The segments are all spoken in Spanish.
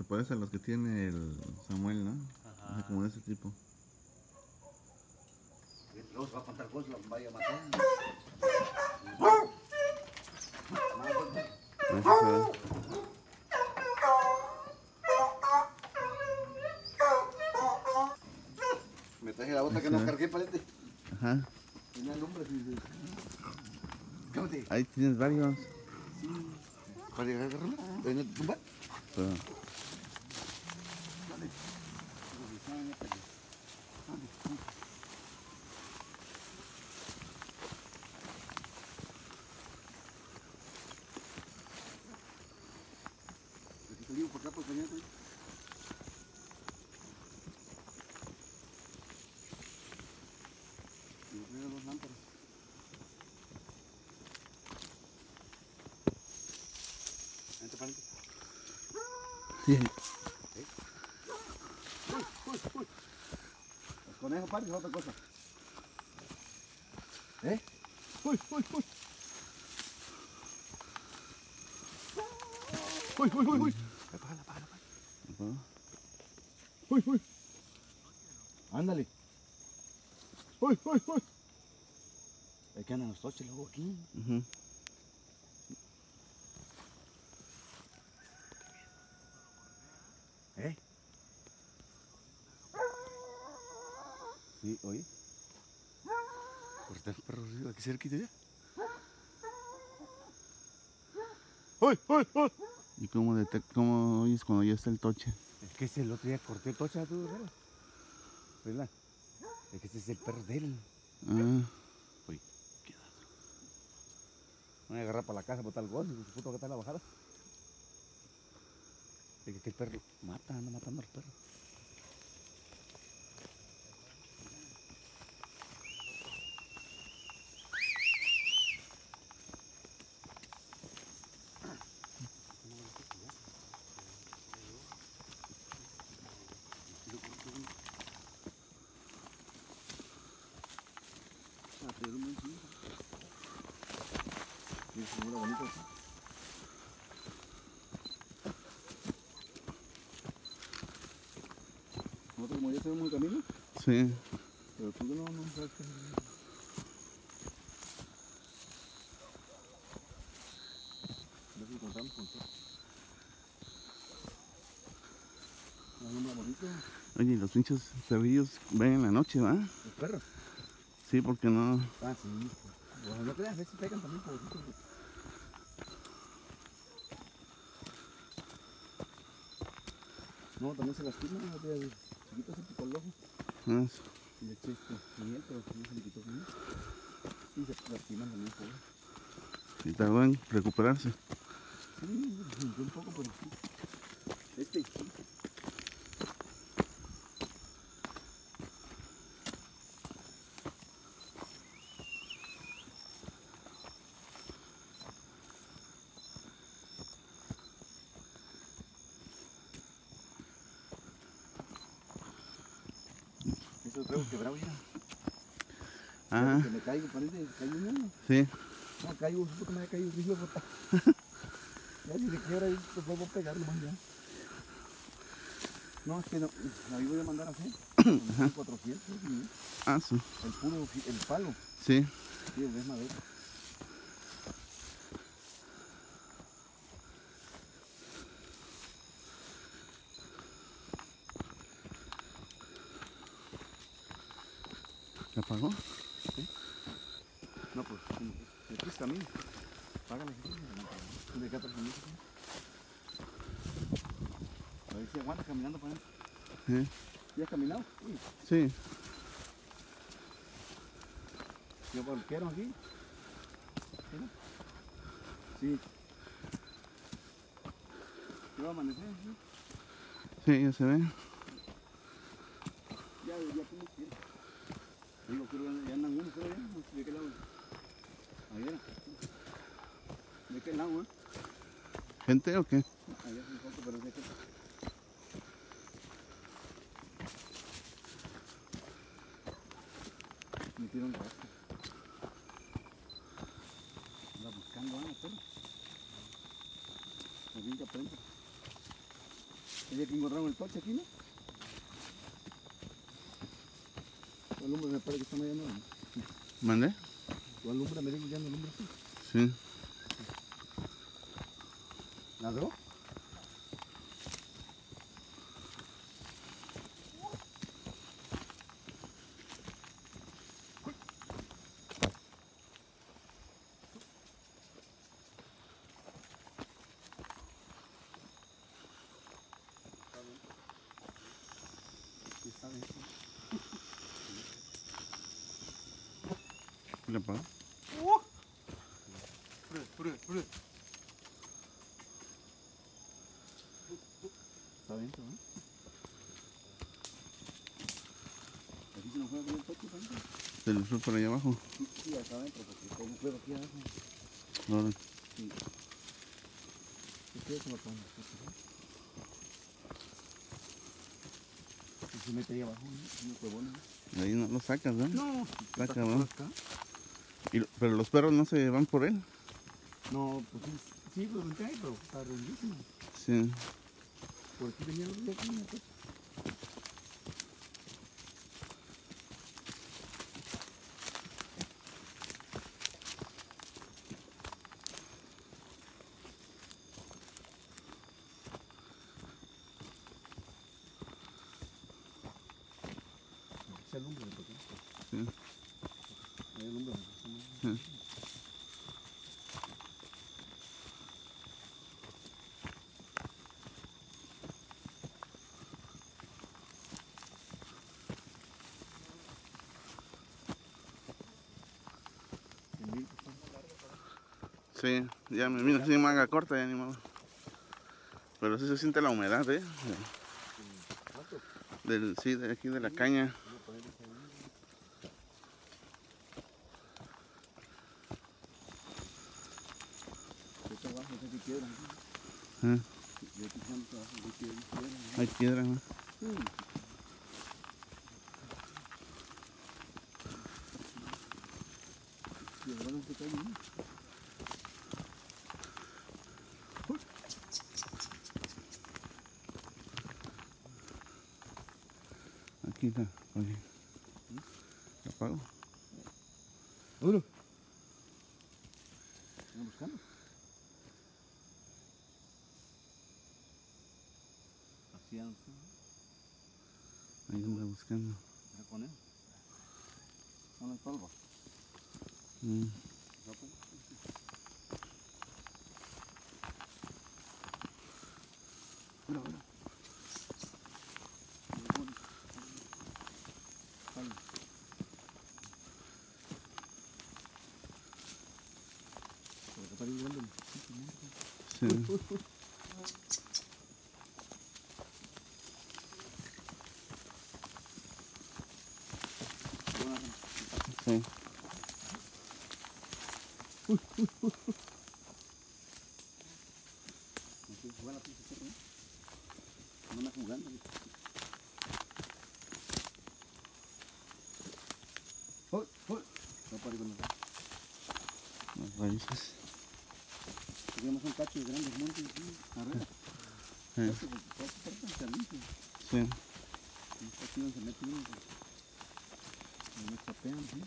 parece a los que tiene el Samuel, ¿no? Ajá. O sea, como de ese tipo. Luego se va a contar cosas, los vaya a matar. Ahí se ve. Me traje la bota que no cargué, palete. Ajá. Tenía lumbre. Cámate. Ahí tienes varios. Sí. ¿Para agarrarlo? ¿En el tumbar? Pero... Aquí salimos por acá por cañón. Y me traigo dos lámparas. Vente, palete. Sí. Uy. Los conejos, padre, es otra cosa. ¿Eh? Uy. Apágala. Ajá. Uy. Ándale. Uy. Es que andan los toches luego aquí. Ujú. ¿Eh? Sí, oye. Por estar el perro aquí cerquita ya. ¡Uy! ¿Y cómo oyes cuando ya está el toche? Es que ese el otro día corté tocha, tú, ¿verdad? Es que ese es el perro de él. Ah, Uy, quédate. No voy a agarrar para la casa por tal gozo, su puto que está en la bajada. Es que el perro anda matando al perro. Nosotros como ya sabemos el camino, sí. pero tú no sabes qué hacer. No sé si contamos con todo. ¿No es bonito? Oye, los pinches perrillos ven en la noche, ¿va? ¿Los perros? Sí, porque no... Ah, sí. Bueno, no creas, a veces pegan también pobrecitos. No, también se lastiman, no te chiquito se picó el ojo. Ah, Y le eché miel, pero no se le quitó miel. Y se lastiman también, pobre. y tardó en recuperarse. Sí, un poco, pero sí. Sí. Eso traigo quebrado ya. Ah, Que me caigo, parece, caigo uno. sí. No, caigo, supo que me había caído río, bota. Ya si se quiebra, pues vuelvo a pegarlo más ya. No, es que no, ahí voy a mandar a hacer. 400, ¿sí? Ah, sí. El palo. Sí. Sí, es madera. ¿Se apagó? ¿Sí? No, pues, aquí está mío. Págale, sí, de 4 minutos. A ver si aguanta caminando para adentro. Sí. ¿Ya has caminado? Sí. ¿Ya volquearon aquí? Sí. ¿Qué va a amanecer? Sí, ya se ve. Ya tienes que ir. Digo, creo que ya andan unos, pero ya, no sé de qué lado. Ahí era. ¿De qué lado, ¿Gente o qué? Allá es un poco, pero de qué. Me tiraron rastro. Anda buscando algo, pero. Más bien que aprende. El día que encontramos el coche aquí, ¿no? ¿Cuál lumbre me parece que está mediando? ¿Mandé? ¿Cuál lumbre me digo ya no lumbre? Sí. ¿Ladró? ¿Le apagó? Pruebe. Está adentro, ¿no? Aquí se nos fue a ver el coche también. Se le fue por allá abajo. Sí, acá adentro, porque tengo un juego aquí abajo. Ahora, Sí. Ustedes se lo ponen. Y se mete ahí abajo, ¿no? Unos huevones. de ahí no lo sacas, ¿no? No, Está está cabrón. por acá. Pero los perros no se van por él. No, pues sí, lo entré ahí, pero está rendísimo. Sí. Por aquí venía los días aquí, ¿no? Se alumbra de pequeño. Sí. Ahí alumbra. Sí. Sí, ya me mira así manga corta, ya ni modo. Pero sí se siente la humedad, sí, de aquí de la caña. Hay piedra, ¿no? Aquí está, oye. ¿Lo apago? Duro. ¿Están buscando? Así ando. Ahí anda buscando. ¿Qué con él? ¿Son las polvos? Mm. Mira, mira. Sí. Sí. No jugando. No para con Las raíces. teníamos un cacho de grandes montes aquí arriba. Sí. Sí. Se mete uno. Me tapean, ¿sí?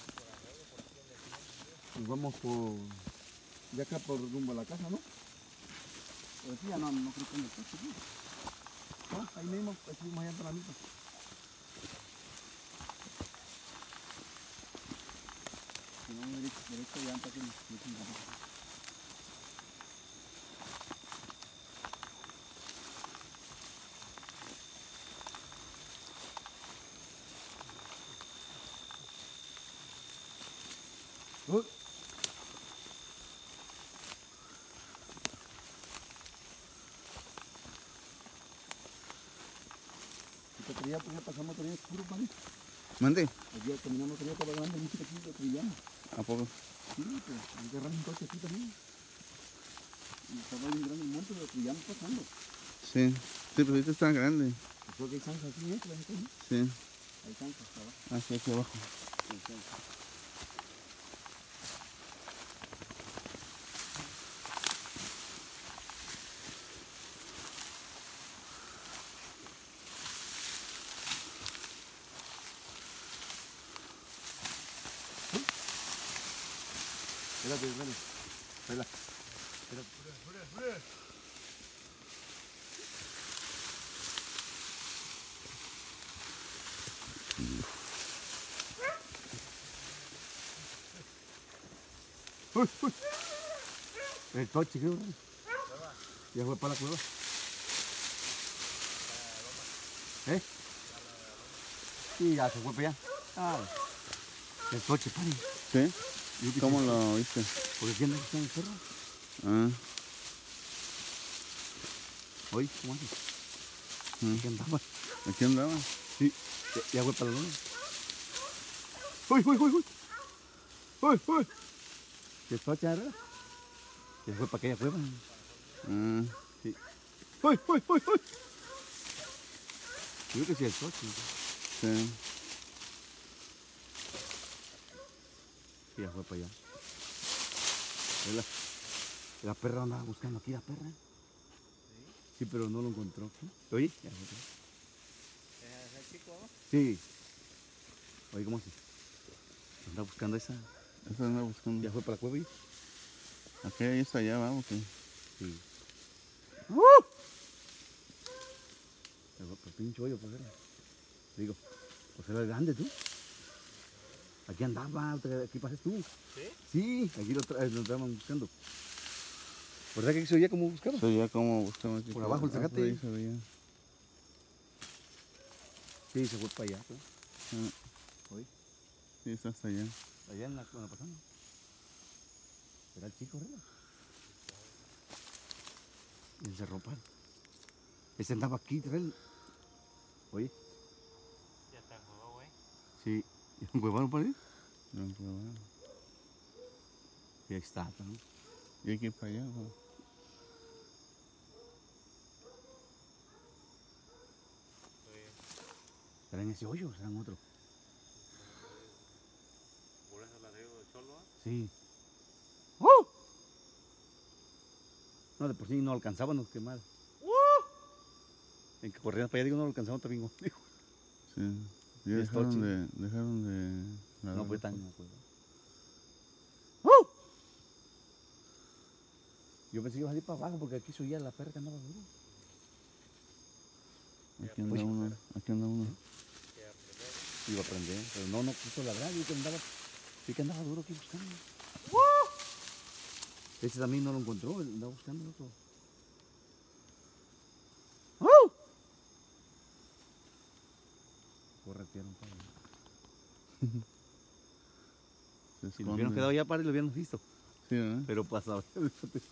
Pues vamos por... de acá por rumbo a la casa, ¿no? Pues sí, ya no creo que en el coche, ¿sí? No, ahí mismo, pues fuimos allá para la mitad. Si no, derecho ya para que nos ya pasamos por ahí oscuro, ¿vale? ¿Mande? Ayer caminamos por ahí para grande, música aquí, lo trillamos. ¿A poco? Sí, pues agarramos un coche aquí también. Y estaba bien grande el monte, lo trillamos pasando. Sí. Sí, pues ahorita está grande. Creo que hay zanjas aquí, ¿no? Sí. Hay zanjas abajo. Hacia aquí abajo. Sí, zanjas. Espérate, espérate. Espérate. Uy, uy. El coche, creo. Ya fue para la cueva. ¿Eh? Sí, ya se fue para allá. Ah, el coche, pari. ¿Sí? Yo que ¿Cómo sí, lo viste? porque aquí anda buscando el perro. Ah, Oye, ¿cómo haces? Aquí andaba. aquí andaba. Sí, ya fue para la luna. Uy, uy, uy, uy. Uy, uy. El coche, ¿verdad? Ya fue para aquella cueva. Ah, Sí. Uy, uy, uy, uy. Yo creo que sí, el coche. sí. Sí, ya fue para allá. La perra andaba buscando aquí, la perra. Sí, pero no lo encontró. Oye, ya fue para allá. ¿Es el chico, no? Sí. Oye, ¿cómo así? Anda buscando esa. Eso anda buscando. Ya fue para la cueva. Aquí, ahí está allá, vamos. Sí. Sí. Ya fue para el pinche hoyo, pues era. Digo, pues era grande tú. Aquí andaba, aquí pasas tú. ¿Sí? Sí, aquí lo estaban buscando. ¿Verdad que aquí se oía como buscaron? Eso ya como buscamos aquí. Por abajo el zacate. Ahí se veía. Sí, se fue para allá. Pues. Ah, Oye, sí, está hasta allá. allá en la pasando. Era el chico, ¿verdad? Y él se rompa. Ese andaba aquí, él. Oye, Ya está el juego, güey. sí. ¿Y un huevón para ahí? No, pero bueno. Y ahí está, ¿no? Y hay que ir para allá, güey. ¿Será en ese hoyo o será en otro? ¿Por eso la digo de cholo? Sí. No, de por sí no alcanzaban los quemados. En que corrían para allá, digo, no lo alcanzaban también. Digo. Sí. Ya Y esto, dejaron de No nadar, fue tan, no fue. Yo pensé que iba a salir para abajo porque aquí se oía la perra que andaba duro. Aquí anda uno, aquí anda uno. Iba a prender, pero no quiso ladrar, vi que andaba duro aquí buscando. Ese también no lo encontró, él andaba buscando el otro. Corretearon para allá. Se Si nos hubiéramos quedado esconde. allá para lo hubiéramos visto, Sí, ¿verdad? pero pasaba. Hubiéramos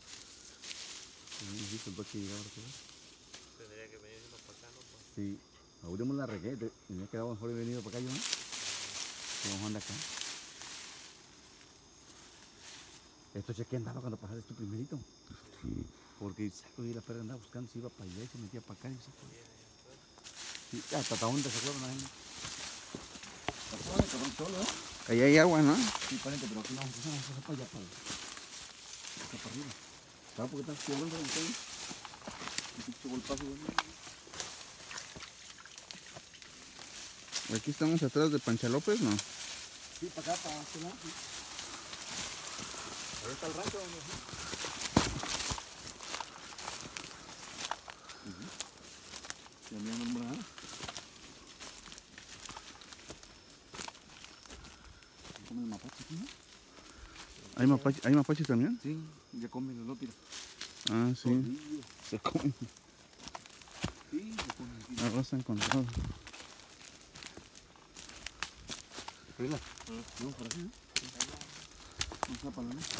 visto el coche llegaba. Tendría que venirnos para acá, ¿no? Pues, Sí, abrimos la reguete, me hubiera quedado mejor haber venido para acá yo, ¿no? Vamos a andar acá. Esto cheque andaba cuando pasaste tu primerito. Sí. Porque saco y la perra andaba buscando, se iba para allá y se metía para acá y saco. Sí, hasta dónde se acuerdan ahí. Ahí hay agua, ¿no? Sí, parente, pero aquí vamos a pasar para allá, para arriba. ¿Sabes por qué estás quebrando el tren? Y golpazo, Aquí estamos atrás de Pancha López, ¿no? Sí, para acá, para este lado. Sí. Ahí está el rancho donde sí. Ya me han nombrado. ¿Come el mapache aquí, no? ¿Hay mapaches también? Sí, ya comen el lópiro. Ah, sí. Torrillo. Se comen. Sí, ya comen aquí. Arrasan con todo. Prela. Vamos para aquí, ¿no? Vamos a para la mesa.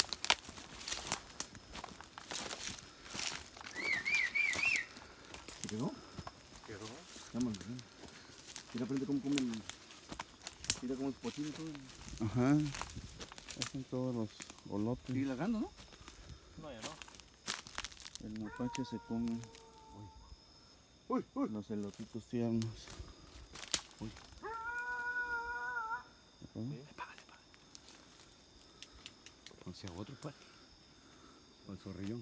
¿Se quedó? ¿quedó? Vámonos, ¿no? Mira, aprende cómo comen. Mira cómo es pochino todo. Ajá. Hacen todos los olotes. Sigue largando, ¿no? No, ya no. El mapache se come Uy, uy. los elotitos tiernos. Uy. ¿Mm? Págale. O sea, otro pa. Con zorrillón.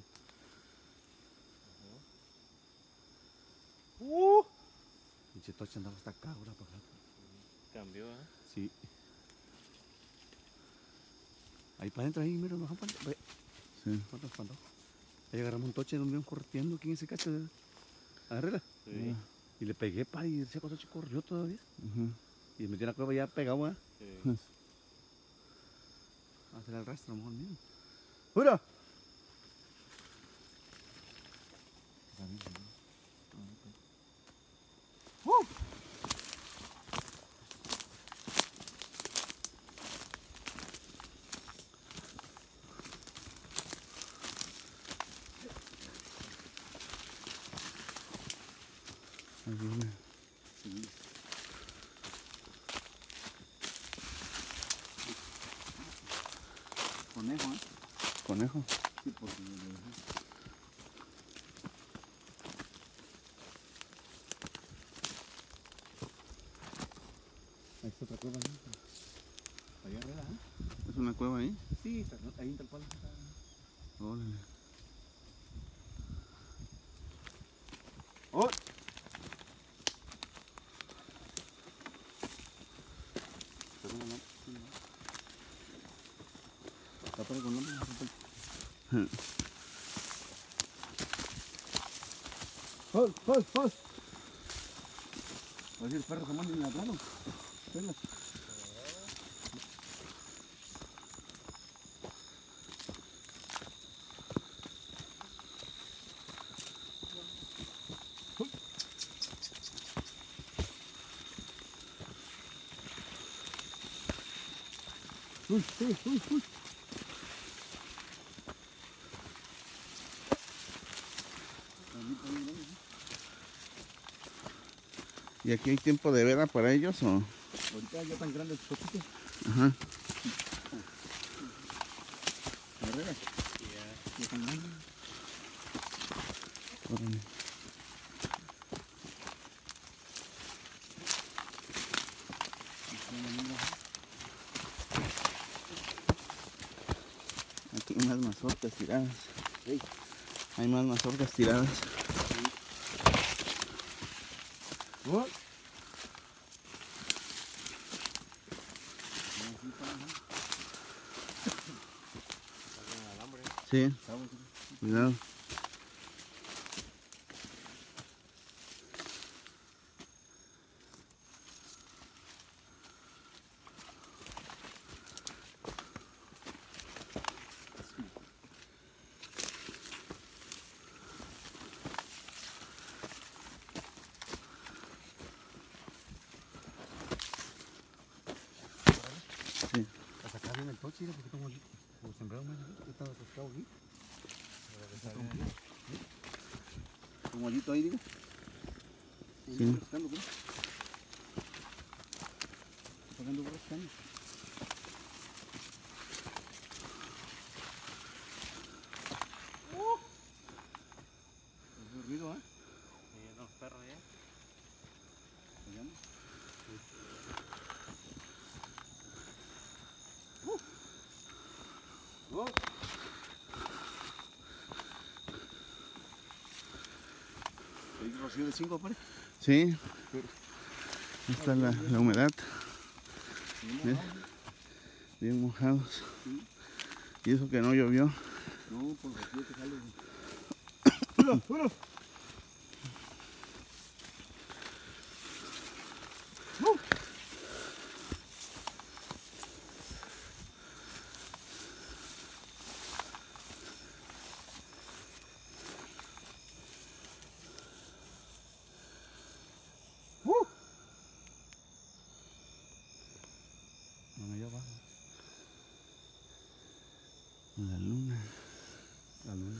Pinche tocha andaba hasta acá ahora para acá. Cambió, ¿eh? Sí. Ahí para adentro, ahí, mira, bajamos para adentro. Sí. Ahí agarramos un toche donde íbamos correteando aquí en ese cacho. Agárrela. Sí. Y le pegué, pa, y ese coche corrió todavía. Ujú. Y me metí en la cueva ya pegado, ¿eh? Sí. A hacer el rastro, a lo mejor mismo. ¡Fuera! Ahí viene. Conejo, ¿eh? Conejo. Sí, porque... Ahí está otra cueva, ¿no? Allá arriba, ¿eh? ¿Es una cueva ahí? Sí, está, ahí en tal cual. Órale. ¡Oh! Tápale con lámpara. ¡Hol, hol, hol! A ver si el perro se manda en la plano. Venga. Uy, uy, uy, uy. ¿Y aquí hay tiempo de veda para ellos o...? Ahorita ya tan grande el toquito. Ajá. ¿Verdad? Ya. Ya tan grande. Órale. Aquí hay más mazorcas tiradas. Ey. Hay más mazorcas tiradas. ¡Oh! Está con alambre. Sí, cuidado. Sí. Hasta acá viene el toche, mira, porque estamos aquí. Como sembrado más aquí. Está atascado aquí. Un hoyito ahí, digo. Sí. Rascando, ¿qué? Pagando por rascando. ¿Es ruido, ah? Sí, los perros ya. Allá. ¡Oh! ¿Hay rocío de 5, pare? Sí. Esta es la humedad. ¿Ves? Bien mojados. Y eso que no llovió. No, por rocío que sale. ¡Fuera, fuera! Bueno, allá abajo. La luna. La luna.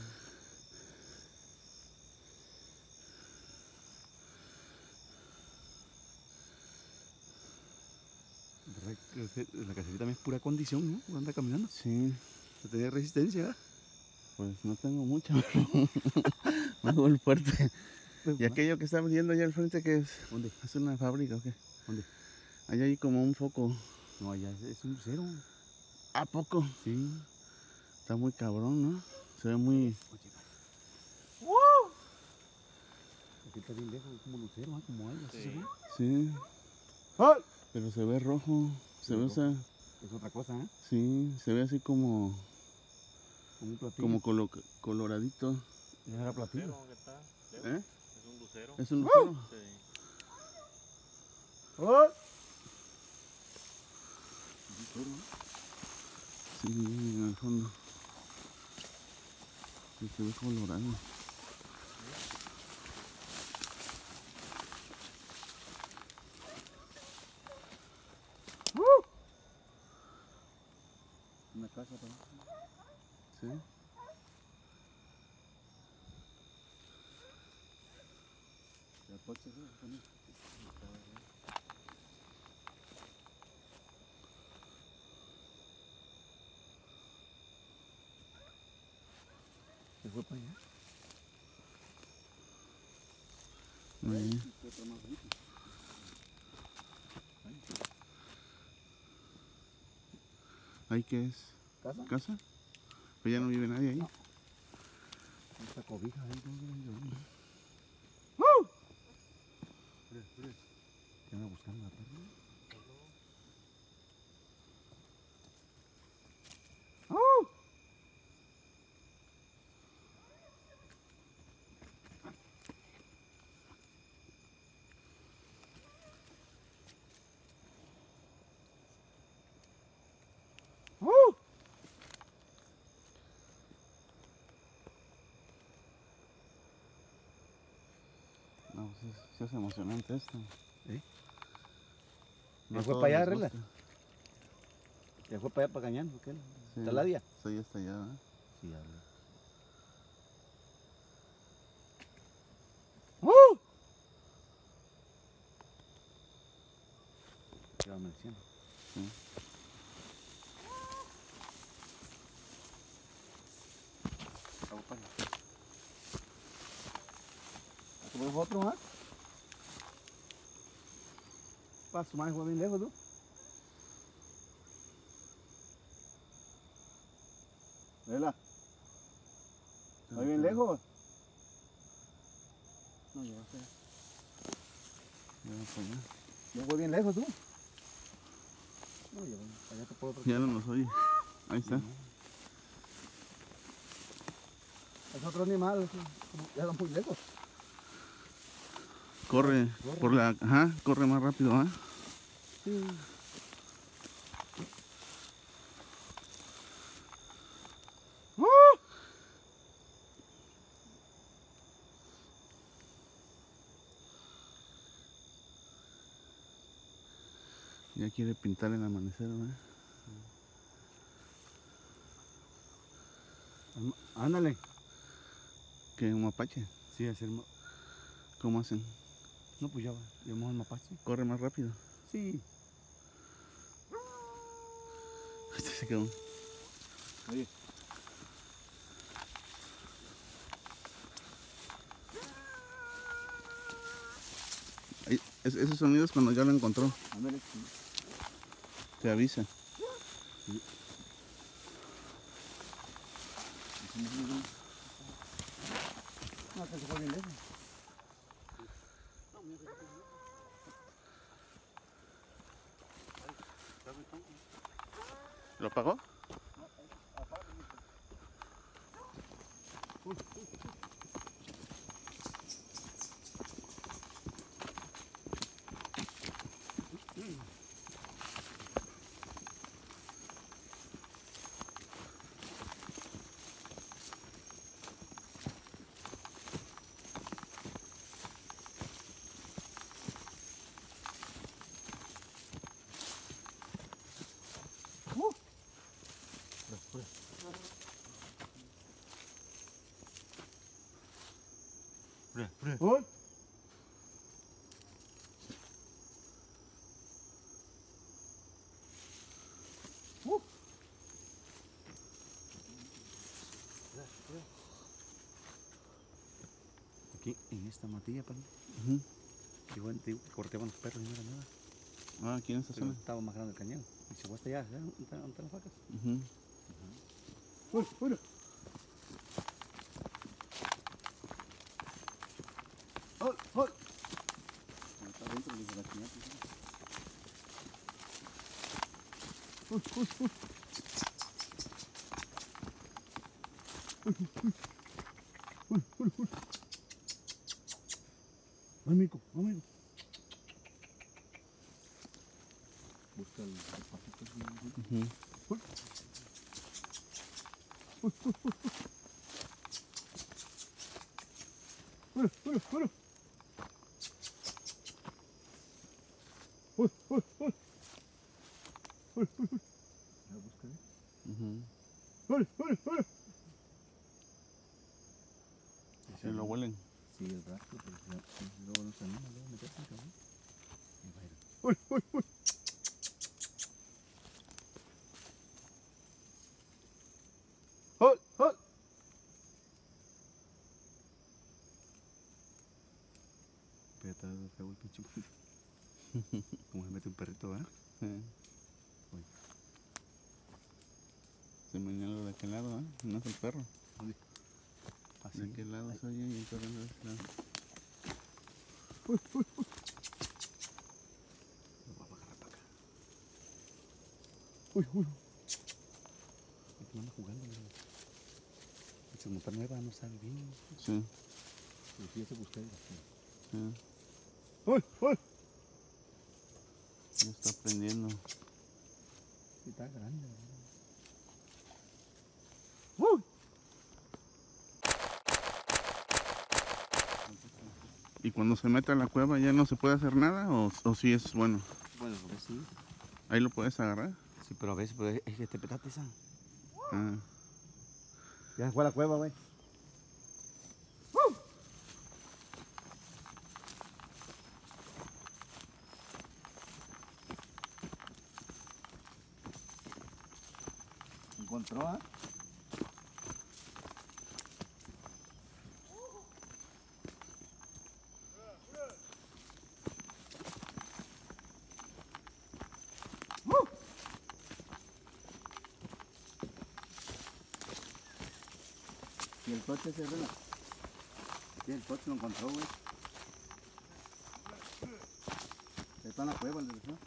La caserita también es pura condición, ¿no? Anda caminando. Sí. No tenía resistencia, ¿eh? Pues no tengo mucha, pero me hago el fuerte. ¿Y aquello que está viendo allá al frente que es? ¿Dónde? ¿Es una fábrica o qué? ¿Dónde? Allá hay como un foco. No, allá es un cero. ¿A poco? Sí. Está muy cabrón, ¿no? Se ve muy... Aquí está bien lejos, como lucero, ¿eh? Como algo así. Sí. ¿Se ve? Sí. ¡Ay! Pero se ve rojo. Se ve, o sea... Es otra cosa, ¿eh? Sí, se ve así como, Como un platillo. como coloradito. Ya era platillo. Lucero, ¿qué está? ¿Eh? Es un lucero. ¿Es un lucero? Sí. ¡Oh! Sí, en el fondo. Sí, se ve colorado. Una casa para... Sí. Ya puede ser, ¿no? Se fue para allá. Muy bien. Fue otro más bonito. ¿Ahí qué es? ¿Casa? ¿Casa? Pero ya no vive nadie ahí. No. Esta cobija ahí, ¿no? ¿Qué anda buscando la perra? No, pues sí es emocionante esto. ¿Sí? No ¿Ya a fue todos para allá, les Rela? gusta. ¿Ya fue para allá, para Cañán? ¿Qué? Sí. ¿Taladia? Sí, hasta allá, ¿verdad? Sí, habla. ¿Qué va amaneciendo? Sí. ¿Tomamos otro más? Paso más, fue bien lejos, ¿tú? Vela. ¿Va bien lejos? No, ya va a ser. Ya va para allá. ¿Ya fue bien lejos, tú? No, ya va. Allá te puedo otro. Ya no nos oye. Ahí está. Es otro animal, ya van muy lejos. Corre por la... Ajá, corre más rápido, ¿ah? Sí. Ya quiere pintar el amanecer, ¿verdad? Ándale. ¿Qué? ¿Un mapache? Sí, es el... ¿Cómo hacen? No, pues ya va. Llevamos el mapache. Corre más rápido. Sí. Este se quedó. Oye. Ahí, ese sonido es cuando ya lo encontró. Ándale. Te avisa. No, que se fue bien lejos. ¿Lo apagó? ¡Uy! Aquí, en esta matilla, palo. Qué bueno, te digo, corteaban los perros y no era nada. Ah, aquí en esta Pero zona. estaba más grande el cañón. Y se fue hasta allá, ¿dónde están las vacas? Uy, uy. ¡Hol! ¡Hol! Está dentro de la chiñata. ¡Uy, uy! Amigo, amigo. Busca el patito. Ujú. Fuera, fuera, fuera. Ya busca. Ujú. Fuera, fuera, fuera. Sí, lo huelen. Sí, el rastro, pero luego no se anima, luego meterse en cabrón. Y va a ir. ¡Uy, uy, uy! ¡Hol, hol! Pero está feo el pinche. Como se mete un perrito, ¿verdad? Sí. Uy. Se meneó de aquel lado, ¿eh? No es el perro. Así. De aquel lado se oye y el perro de este lado. ¡Uy, uy, uy! Lo voy a bajar para acá. ¡Uy, uy! Aquí anda jugando, mira. Esa motor nueva no sabe bien. Sí, Pero sí, ya se busca. sí. ¡Uy, uy! Ya está prendiendo. Sí, está grande, ¿verdad? ¡Uy! ¿Y cuando se mete a la cueva ya no se puede hacer nada o sí es bueno? Bueno, a ver sí. Ahí lo puedes agarrar. Sí, pero a veces pero es que te petaste esa. Ah, Ya se fue a la cueva, güey. ¿Encontró, ah? ¿Y el coche se ve? Sí, el coche lo encontró, güey. Está en la cueva, el desgraciado.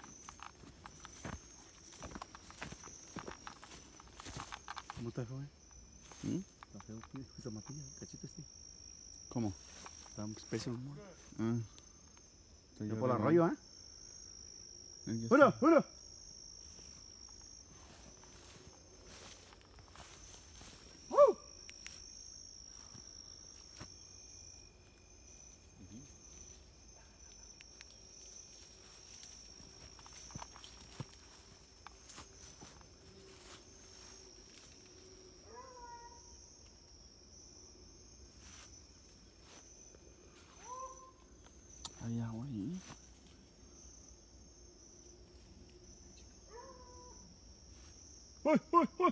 ¿Cómo está, joven? ¿Mm? Está feo, tío. Esa matilla, el cachito este. ¿Cómo? Está un espeso, ¿no? Ah, está Yo ya por el arriba. arroyo, ¿ah? Ya ¡Fuera, está. fuera! Hay agua ahí. ¡Uy, uy, uy!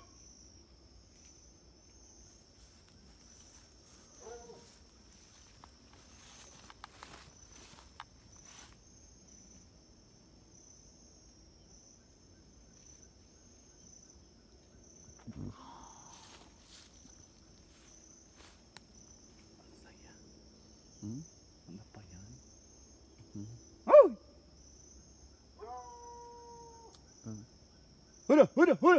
¿Mm? Anda para allá. Ujú. ¡Uy! Ah, ¡Fuera, fuera, fuera!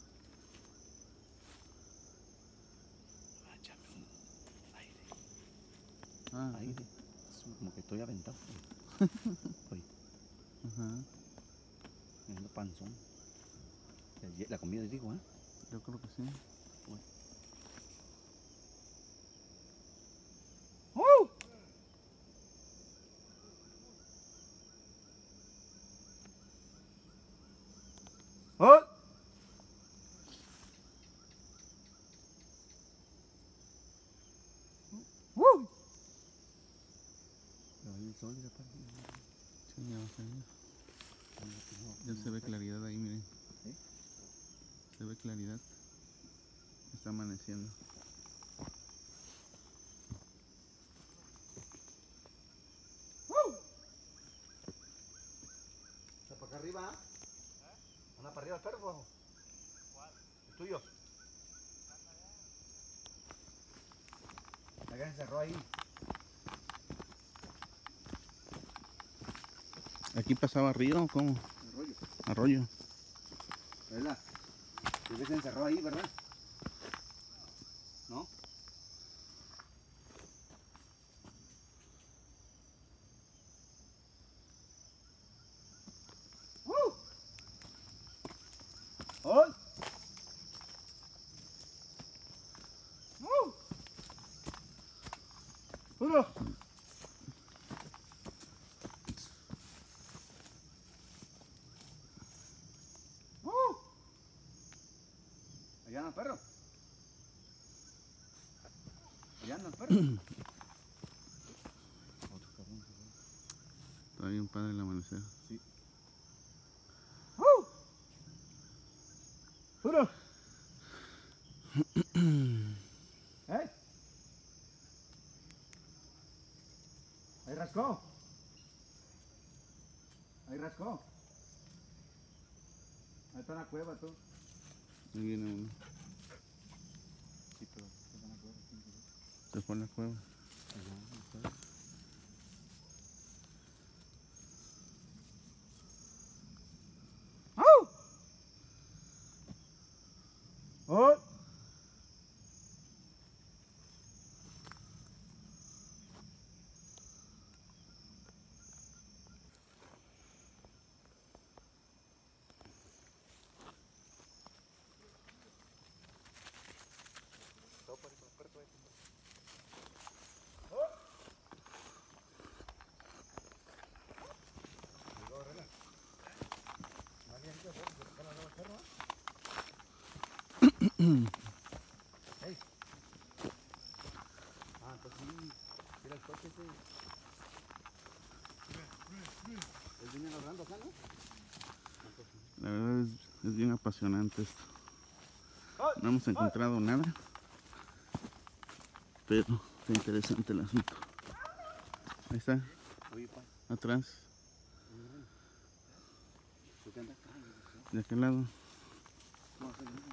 Échame un aire. Ah, Aire. Es como que estoy aventado. Oye, ajá. me ando panzón. La comida, digo, ¿eh? Yo creo que sí. ¡Oh! ¡Oh! ¡Uh! Ahí el sol ya está. Sí, ya va a salir. Ya se ve claridad ahí, miren. ¿Sí? Se ve claridad. Está amaneciendo. ¿Está para acá arriba? ¿Anda para arriba el perro, abajo? ¿Cuál? El tuyo. Acá se cerró ahí. ¿Aquí pasaba río o cómo? El rollo. Arroyo. ¿Verdad? Él se encerró ahí, ¿verdad? ¿No? ¡Ay! ¡Uno! Allá anda el perro. Allá anda el perro. Otro cabrón. Está bien padre el amanecer. Sí. ¡Uno! ¿Eh? Ahí rascó. Ahí rascó. Ahí está la cueva, tú. Ahí viene uno. Sí, pero está en la cueva. Se fue a la cueva. ¡Au! ¡Oh! Hey. Ah, entonces sí. Mira el coche ese. ¿El viene ladrando acá, no? La verdad es bien apasionante esto. No hemos encontrado nada, pero está interesante el asunto. Ahí está, Oye, pa. atrás, ¿Por qué anda acá? de aquel lado. No, hace nada.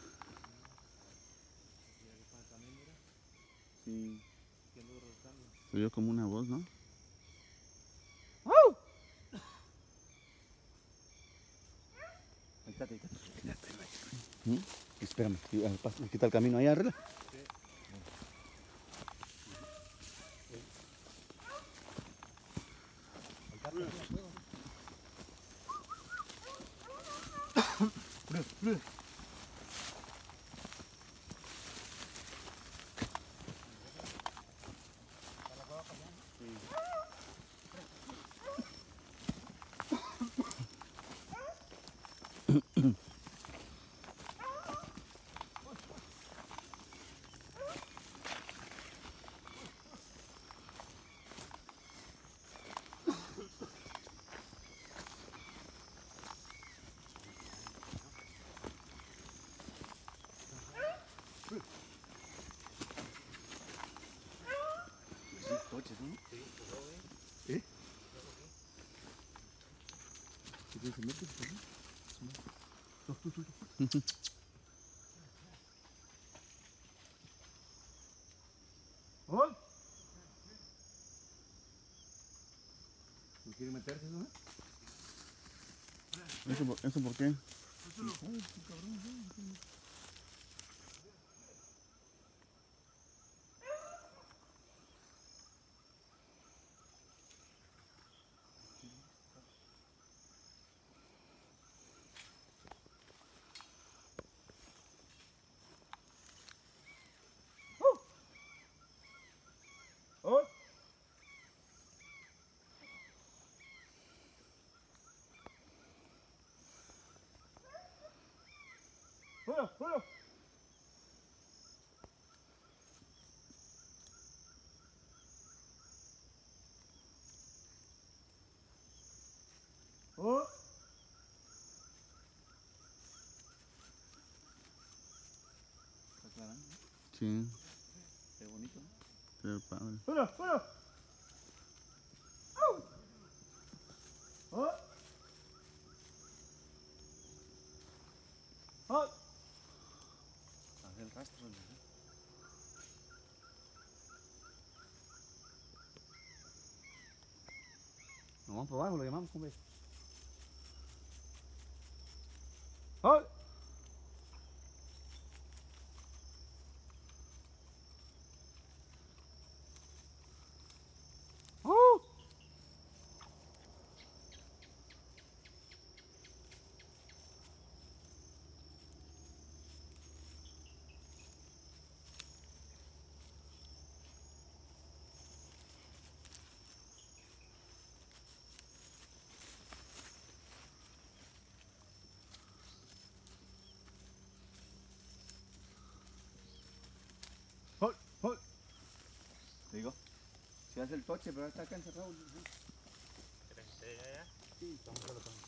Sí. Se oyó como una voz, ¿no? Ahí está, ahí está. ¿Mm? Espérame, me quita el camino ahí, arregla. Coches, ¿no? ¿Eh? ¿Qué se mete? ¡Oh! ¿No quiere meterse, no? ¿Eso por qué? ¡Oh! ¡Fuera, fuera! ¡Oh! Está aclarando, ¿no? Sí, Qué bonito, ¿no? se ve padre. ¡Fuera, fuera! ¡Oh! ¡Oh! ¡Oh! Hace el rastro, ¿no? Nos vamos por abajo, lo llamamos, hombre. ¡Oh! es el toche, pero está acá encerrado. ¿Quieres que esté allá? Sí, estamos solo con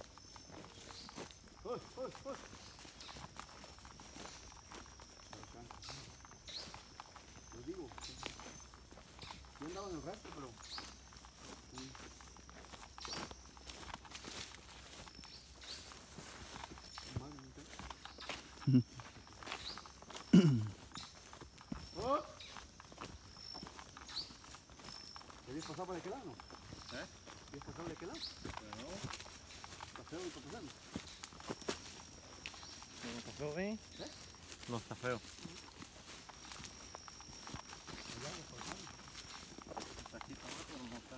¡uy, uy, uy! Lo digo. Yo andaba en el rastro, pero... ¡Oh! ¿Querías pasar por aquel lado, no? ¿Eh? ¿Querías pasar por aquel lado? No. ¿Está feo y está pasando? ¿No está feo, eh? ¿Eh? No está feo. Está aquí está abajo, pero no está.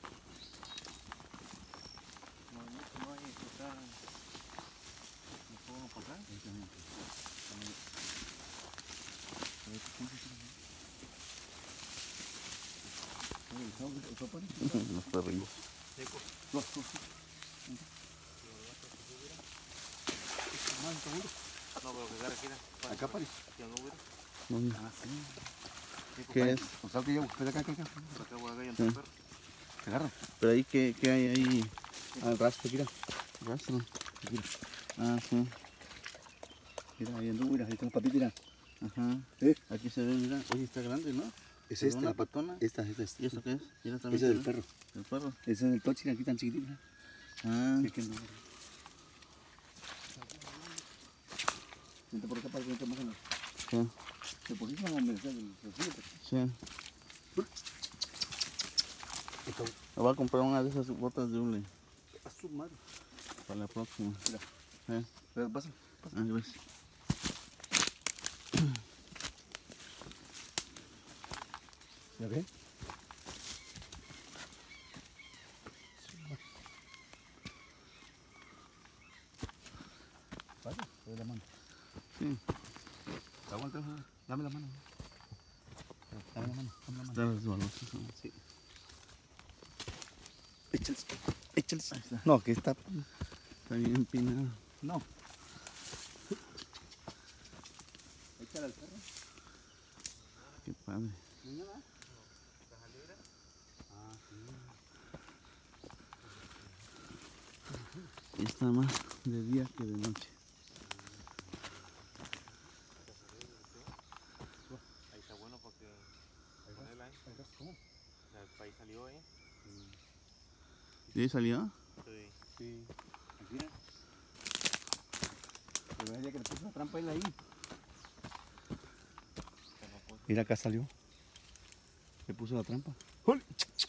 No hay mucho, no hay que estar. ¿No puedo pasar? Los perrillos. Seco. No, pero que agarre aquí. Acá parece. Aquí no hubiera. ¿Dónde? Ah, sí. ¿Qué es? O sea, que llevo. Espera acá, acá, acá. Acá voy a Sí. entrar. ¿Te agarra? Pero ahí, ¿qué hay ahí? Al rastro, mira. ¿Rastro? Mira. Ah, sí. Mira, ahí anduvo, mira, ahí está la patita, mira. Ajá. ¿Eh? Aquí se ve, mira. Oye, está grande, ¿no? Es Se ve esta, una la patona. Esta. ¿Y esto qué es? Mira también. Ese es el se ve. perro. El perro. Ese es el toche, aquí tan chiquitito. Mira. Ah, Sí, que no. Vente por acá para que no te mojen. sí. De por sí se van a merecer el rocío. Sí. Me voy a comprar una de esas botas de hule A su madre. para la próxima. Mira. Sí. Pero pasa. Ah, gracias. ¿Ya ves? Vaya, te doy la mano. Sí. Te aguanto, dame la mano. Dame la mano, dame la mano. Está resbaloso. Sí. Échales, échales. Ahí está. No, que está. Está bien empinado. No. Échale al perro. Qué padre. No hay nada. Ah, sí. Y está más de día que de noche. Ahí está bueno porque. Ponela ahí. ¿Cómo? El país salió, eh. ¿Y ahí salió? Sí. Sí. Aquí era. Pero ella que le puso la trampa él ahí. Mira, acá salió. Le puso la trampa. ¡Uy!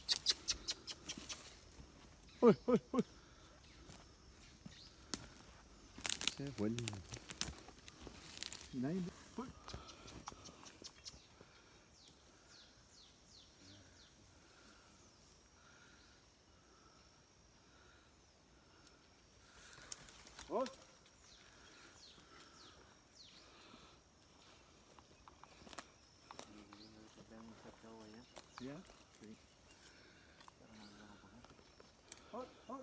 ¡Uy, uy, uy! Se fue el... Y nadie... ¡Uy! ¡Oh! ¿Ya? Sí. ¡Oh, oh!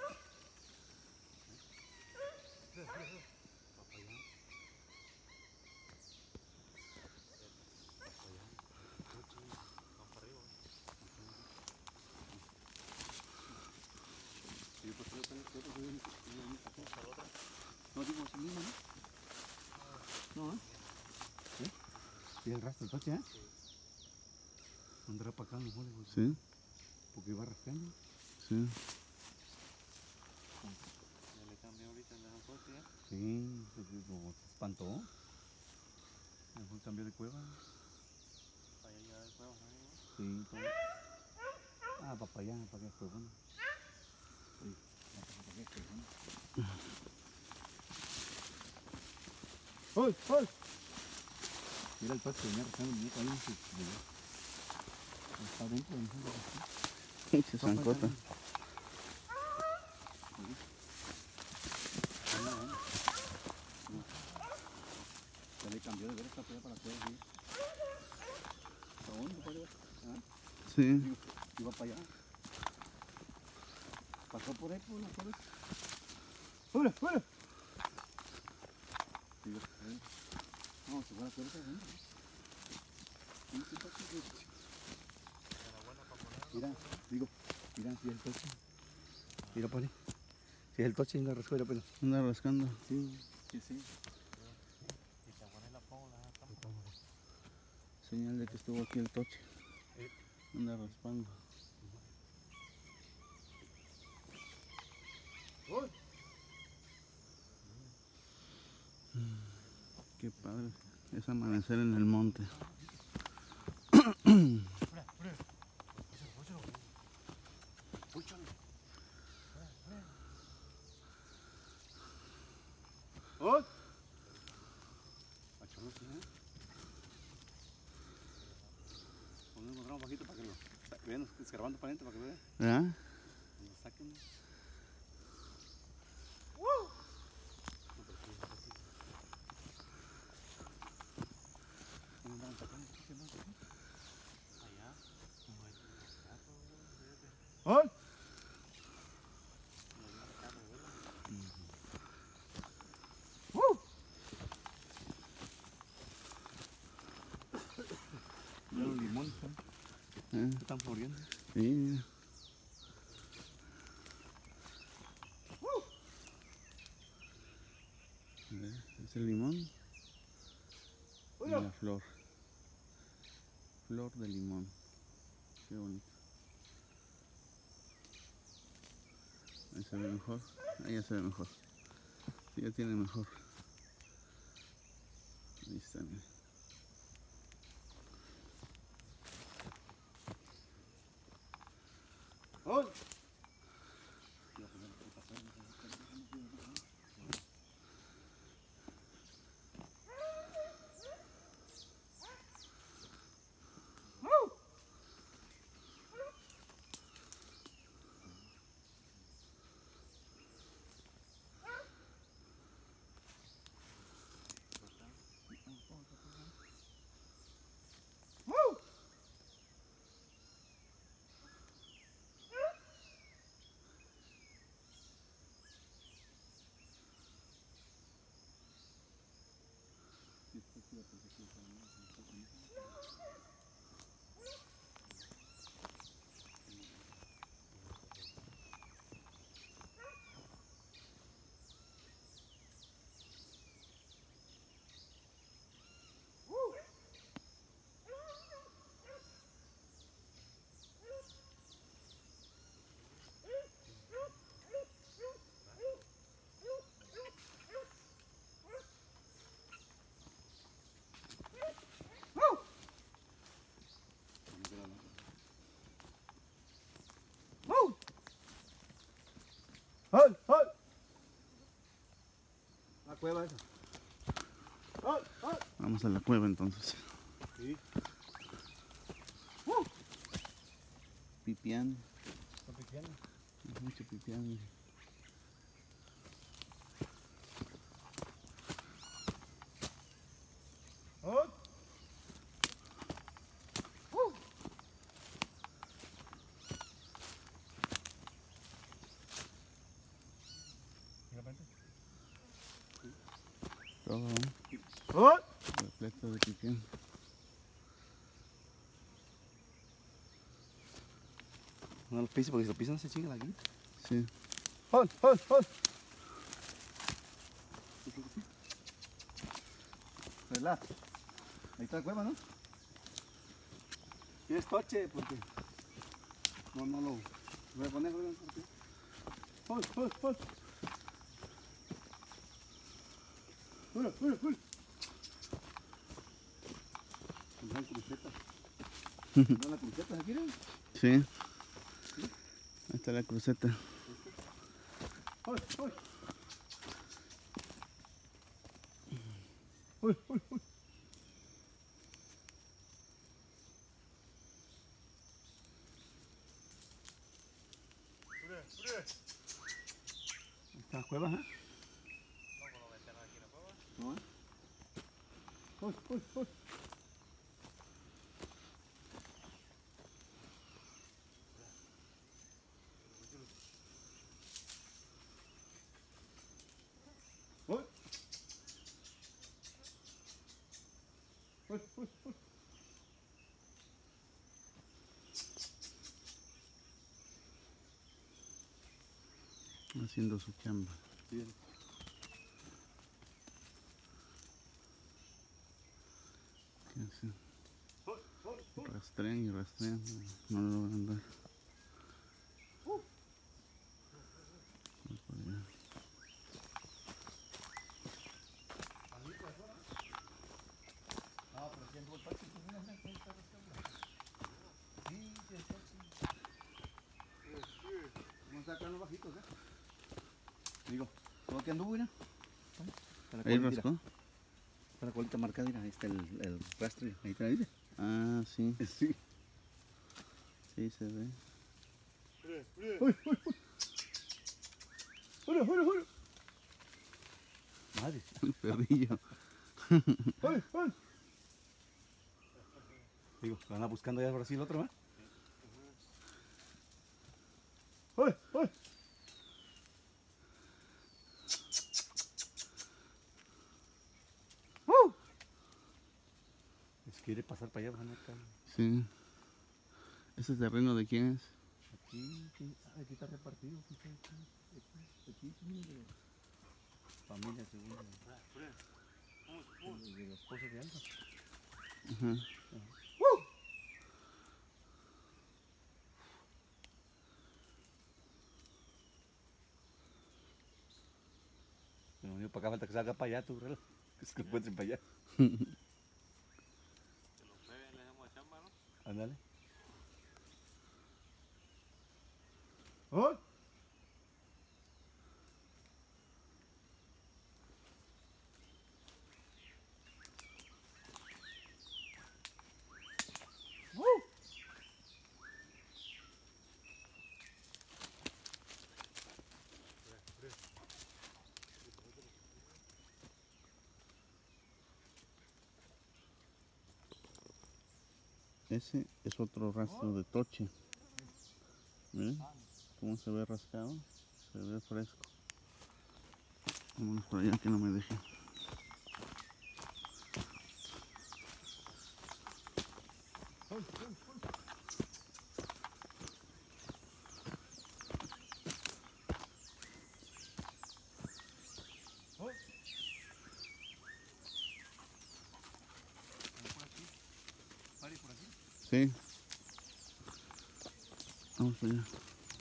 No digo así mismo, ¿no? No, ¿eh? ¿Eh? ¿Y el rastro del coche, eh? Sí. Andará para acá mejor, digo, Sí, porque va rascando. sí. Ya le cambié ahorita el de coche, ¿eh? Sí, como se espantó. Mejor cambio de cueva. Para allá del cueva, ¿no? Sí, todo. Ah, para allá, para que cueva. Sí, para que cueva. ¡Uy! ¡Uy! Mira el pato, venía rascando el muñeco ahí. Está dentro de nosotros. Pinche zancota. Ya le cambió de ver esta para la cueva, ¿sí? ¿Para dónde, padre? ¿Ah? Sí. Iba para allá. Pasó por ahí, por la cueva. ¡Fuera, fuera! Digo, no, se fue a la cueva, ¿eh? Era buena para Mira, digo, mira, si es el toche. Mira, pone. Si es el toche, la rascuela, pero. Anda rascando. Sí, sí, sí. Si te pones la pongo, la Señal de que estuvo aquí el toche. Anda raspando. Qué padre. Es amanecer en el monte. ¡Oh! Machorro, sí, ¿eh? Ponemos un bajito para que lo vean escarbando para adentro, para que vean. ¿Verdad? Lo saquen. ¡Oh! Mira los limones, ¿Eh? están floriendo. Sí, mira. Es el limón y la flor. Flor de limón. Qué bonito. Ahí se ve mejor. Ahí ya se ve mejor. Sí, ya tiene mejor. Ahí está, mira. ¡Oh! ¡Ay! ¡Ay! La cueva esa. ¡Ay! ¡Ay! Vamos a la cueva entonces. Sí. Pipián. Está pequeño. Hay mucho pipián. Mira. ¡Ay! Todo ¡Ay! repleto de pipián. No lo pises porque si lo pisan se chingan aquí. Sí. ¡Ay! ¡Ay! ¡Ay! Relax. Ahí está la cueva, ¿no? Tienes toche porque no lo voy a poner. ¡Ay! ¡Ay! ¡Ay! ¡Fuera! ¡Fuera! ¡Fuera! Dan crucetas. ¿Dan la cruceta aquí? ¿No? Sí. Ahí está la cruceta. ¡Ay! ¡Ay! ¡Ay! ¡Ay! ¡Ay! Esta cueva, ¿eh? no puedo meternos aquí en la cueva. No, ¿eh? ¡Ay! ¡Ay! ¡Ay! ¡Ay! ¡Ay! ¡Ay! ¡Ay! haciendo su chamba. Sí. ¿Qué hacen? Rastrean y rastrean, no lo logran dar. Vamos a sacarlo bajitos, Digo, ¿cómo que anduvo, mira? Ahí rascó. Está la colita marcada, mira, ahí está el rastre, ahí está, ¿viste? Ah, sí, Sí. sí se ve. ¡Uy! ¡Fuera! Madre. El perrillo. ¡Ay! Digo, lo van buscando ya ahora sí el otro, ¿verdad? ¡Ay! Quiere pasar para allá, van acá. Sí. ¿Ese terreno de quién es? Aquí está repartido. Aquí, familia, según de los esposos de Alba. Ajá. Lo único para acá falta que salga para allá, tú, reloj. Que se encuentren para allá. Que lo peguen, le damos a chamba, ¿no? Ándale. ¡Oh! Ese es otro rastro de toche. Miren cómo se ve rascado. Se ve fresco. Vámonos por allá que no me deje. Sí. Vamos para allá.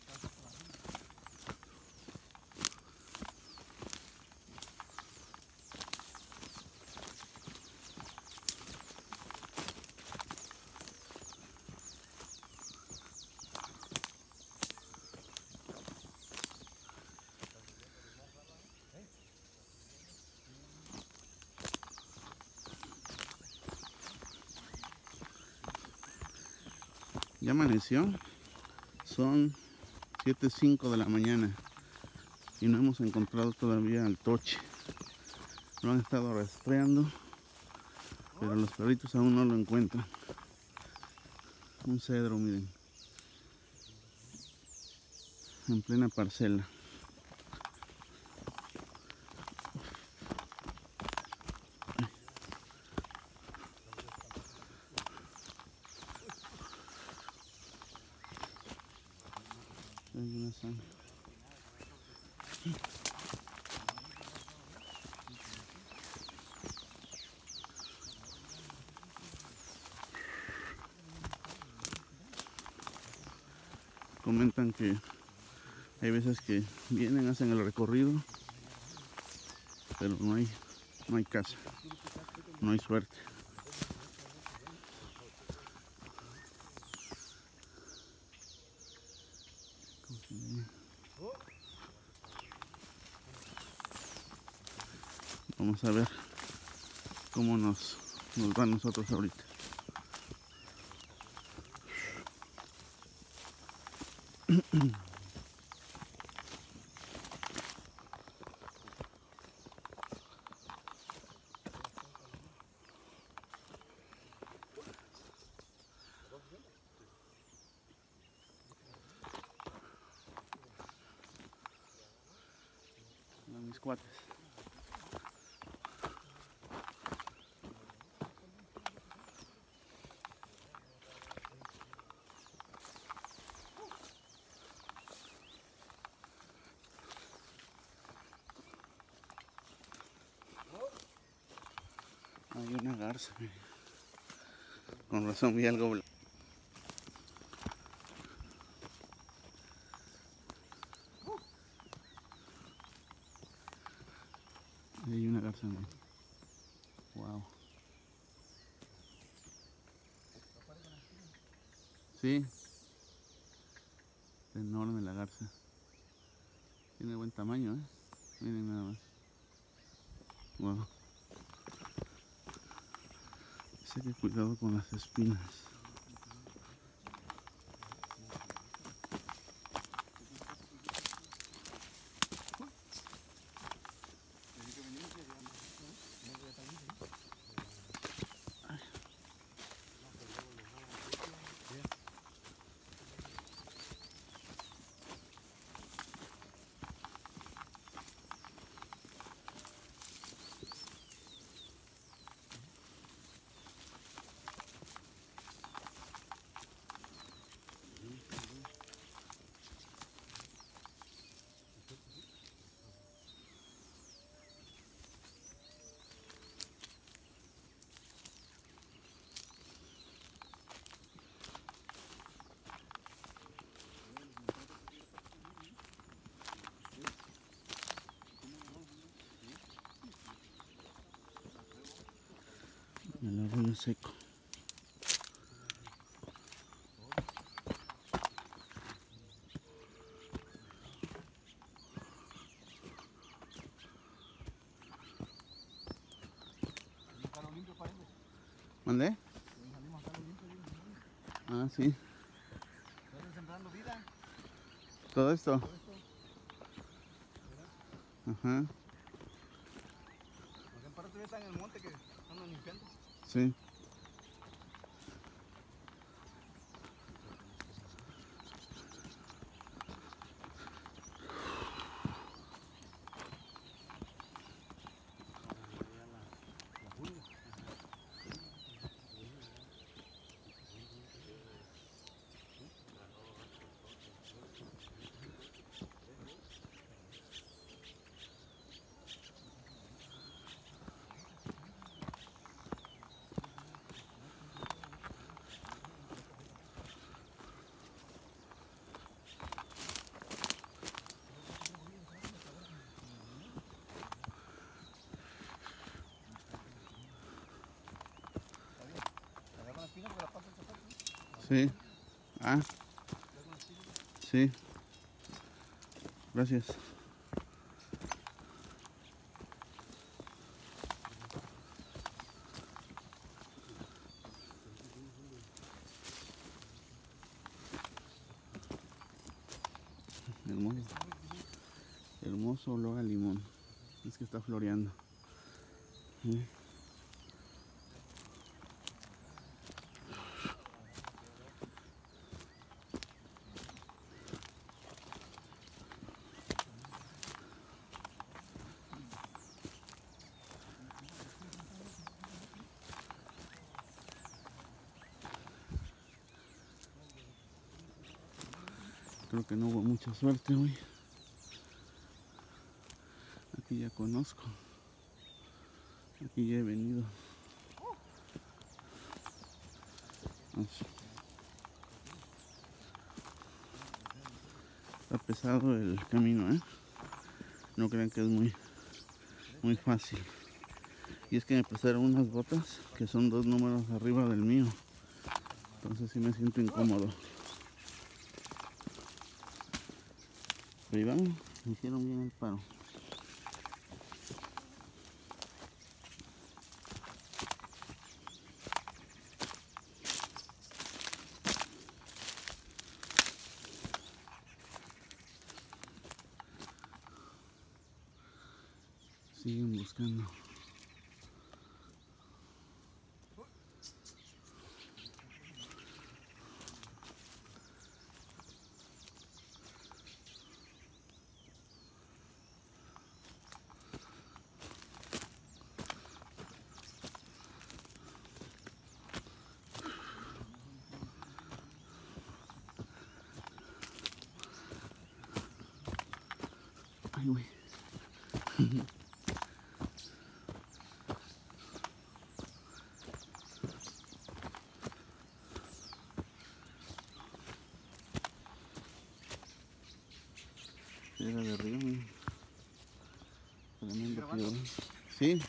Ya amaneció. Son 7:05 de la mañana y no hemos encontrado todavía al toche. Lo han estado rastreando, pero los perritos aún no lo encuentran. Un cedro, miren, en plena parcela. Hay una sangre. Comentan que hay veces que vienen, hacen el recorrido, pero no hay casa, no hay suerte. Vamos a ver cómo nos va a nosotros ahorita. Mis cuates. una garza, miren. Con razón vi algo blanco. Hay una garza, miren. Wow. Sí. Está enorme la garza. Tiene buen tamaño, Miren nada más. Wow. Así que cuidado con las espinas. El arroyo seco. ¿Mandé? Ah, sí. ¿Están sembrando vida? Todo esto. Ajá. Porque en parte todavía están en el monte que andan limpiando. Sí. Sí. Ah. Sí. Gracias. Hermoso. Hermoso olor a limón. Es que está floreando. ¿Sí? Creo que no hubo mucha suerte hoy. Aquí ya conozco. Aquí ya he venido. Así. Está pesado el camino, No crean que es muy fácil. Y es que me prestaron unas botas que son 2 números arriba del mío. Entonces sí me siento incómodo. Pero ahí vamos, me hicieron bien el paro. Siguen buscando. Ay, güey. Piedra de río, mira. Tremenda piedra. Sí.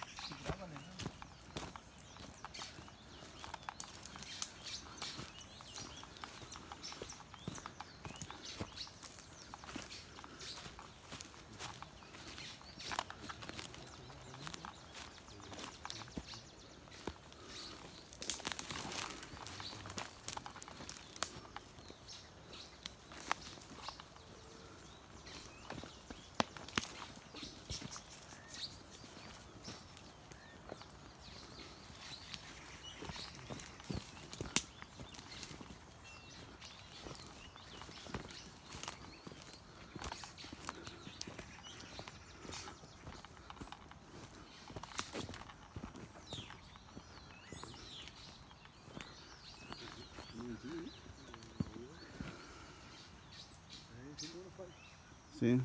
Sí.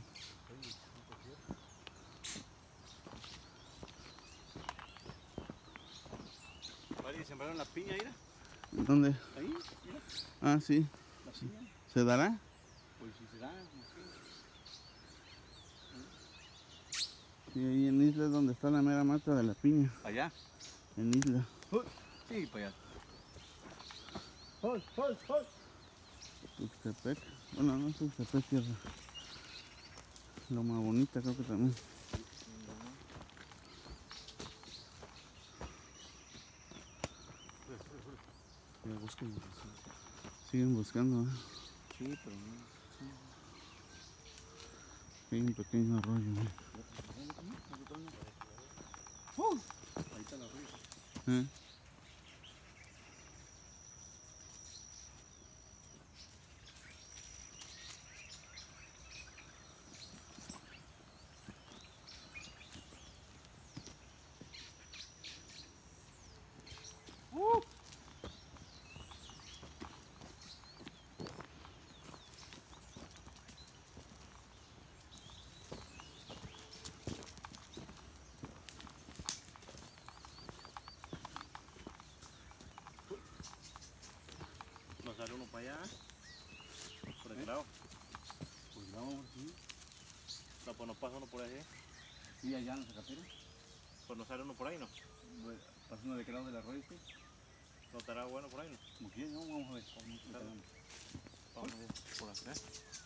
Vale, sembraron la piña, mira. ¿Dónde? Ahí, mira. Ah, sí. La piña. ¿Se dará? Pues si se da, no sé. Sí, ahí en Isla es donde está la mera mata de la piña. Allá. En Isla. Sí, para allá. Tuxtepec. Bueno, no es Tuxtepec, tierra. Loma Bonita creo que también. Ya busquen. Siguen buscando, ¿eh? Sí, pero no. Hay un pequeño arroyo, ¿eh? Ahí está la río. ¿Eh? Nos sale uno para allá. Por aquel lado. Pues vamos, sí. No, pues no pasa uno por ahí. Sí, allá en la zacatera. Pues no sale uno por ahí, ¿no? Pasando de aquel lado del arroyo, sí. No estará bueno por ahí, ¿no? Como quieran, no, vamos a ver. Vamos a ver por acá.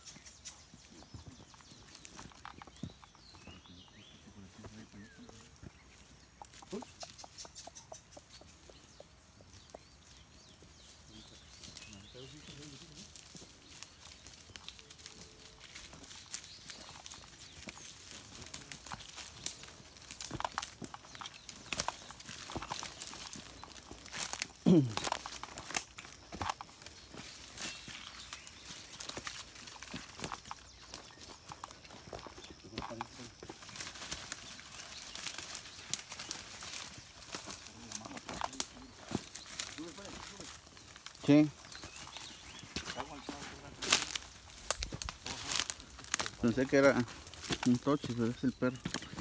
Sí. Pensé que era un toche, pero es el perro.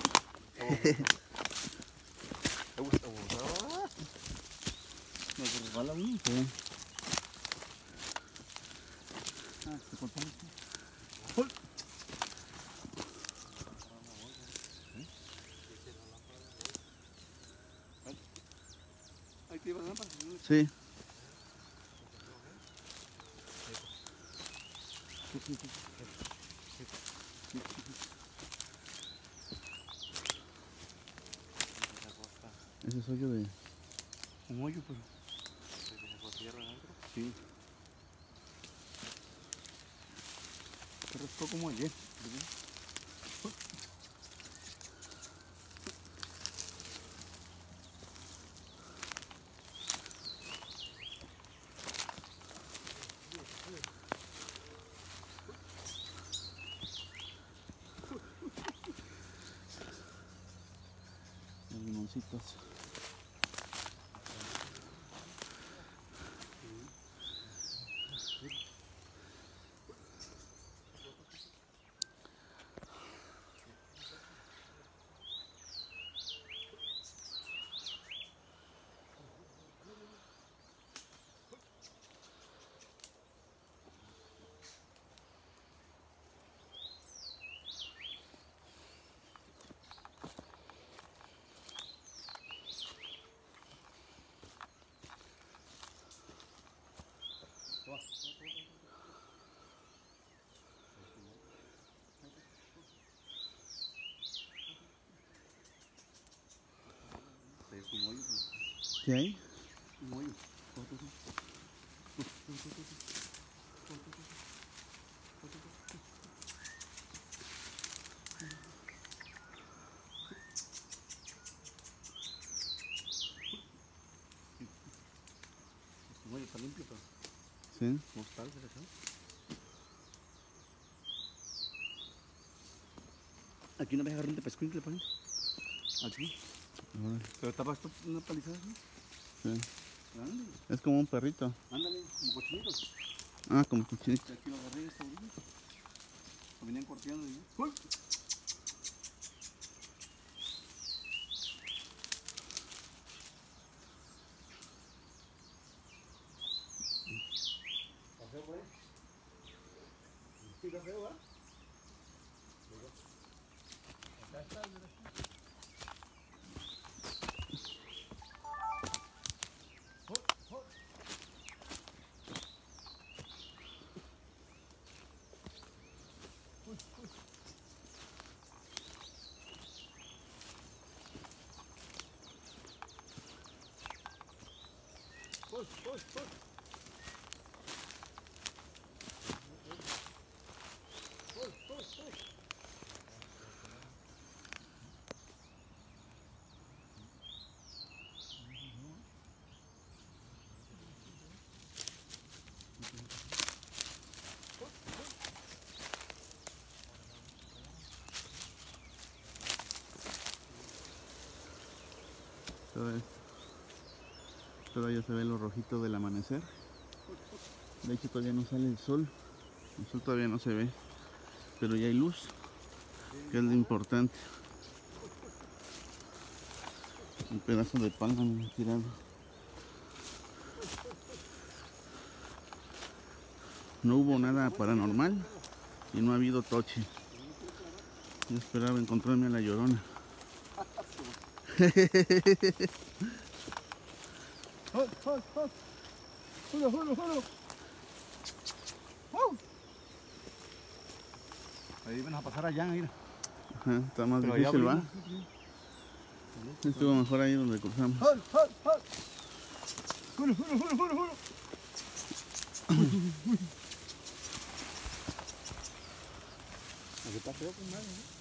Nos resbala uno. Sí. Ah, se cortó mucho. Ahí te iba a dar para que no. Sí. Ese es hoyo de... Un hoyo, pero. Tierra adentro. Sí. Se rascó como ayer. ¿verdad? Los limoncitos. ¿Qué hay? Un hoyo. Un hoyo está limpio, pero Sí. no está el cerejado. Aquí una vez agarré un tepescuincle, por ejemplo. Aquí. Ahora, Pero estaba esto una palizada, ¿no? sí. Grande. Es como un perrito. Ándale, como cochinitos. Ah, como cochinito. Y aquí lo agarré en esta orilla. Lo venían corteando y ¡uy! ¿Está feo, güey? ¿Sí está feo, va? Acá está, mira. Todo esto. Todavía se ve lo rojito del amanecer. De hecho todavía no sale el sol. El sol todavía no se ve. Pero ya hay luz. Que es lo importante. Un pedazo de palma me he tirado. No hubo nada paranormal. Y no ha habido toche. Yo esperaba encontrarme a la Llorona. Ahí van a pasar allá, mira. Ajá, está más Pero allá difícil, ¿va? abrimos. Estuvo mejor ahí donde cruzamos. Aquí está feo, pues, madre, ¿no?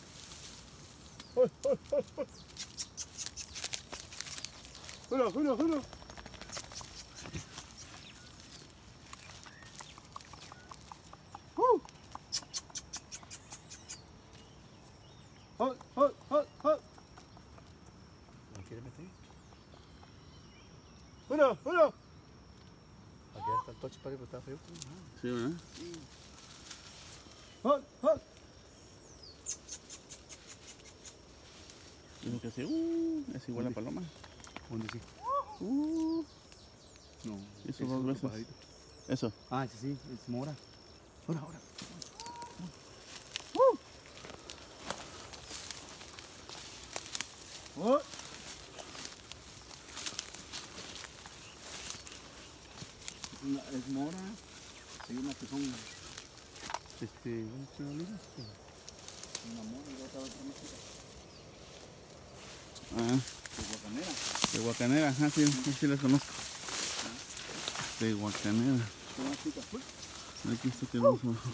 ¿No quiere meter? Aquí está el toche, padre, pero está feo, pues, madre. Sí, ¿verdad? Dijo que sí. Es igual a paloma. ¿Dónde sí? No. Hizo ese es dos otro veces. pajarito. Eso. Ah, ese sí, es mora. Ahora. Es mora. Hay unas que son ¿cómo se llama? Una mora y otra más chica. Ah, De guacanera. de Guacanera. Ajá, sí, sí las conozco. De Guacanera. Son más chicas. Aquí está que vamos abajo.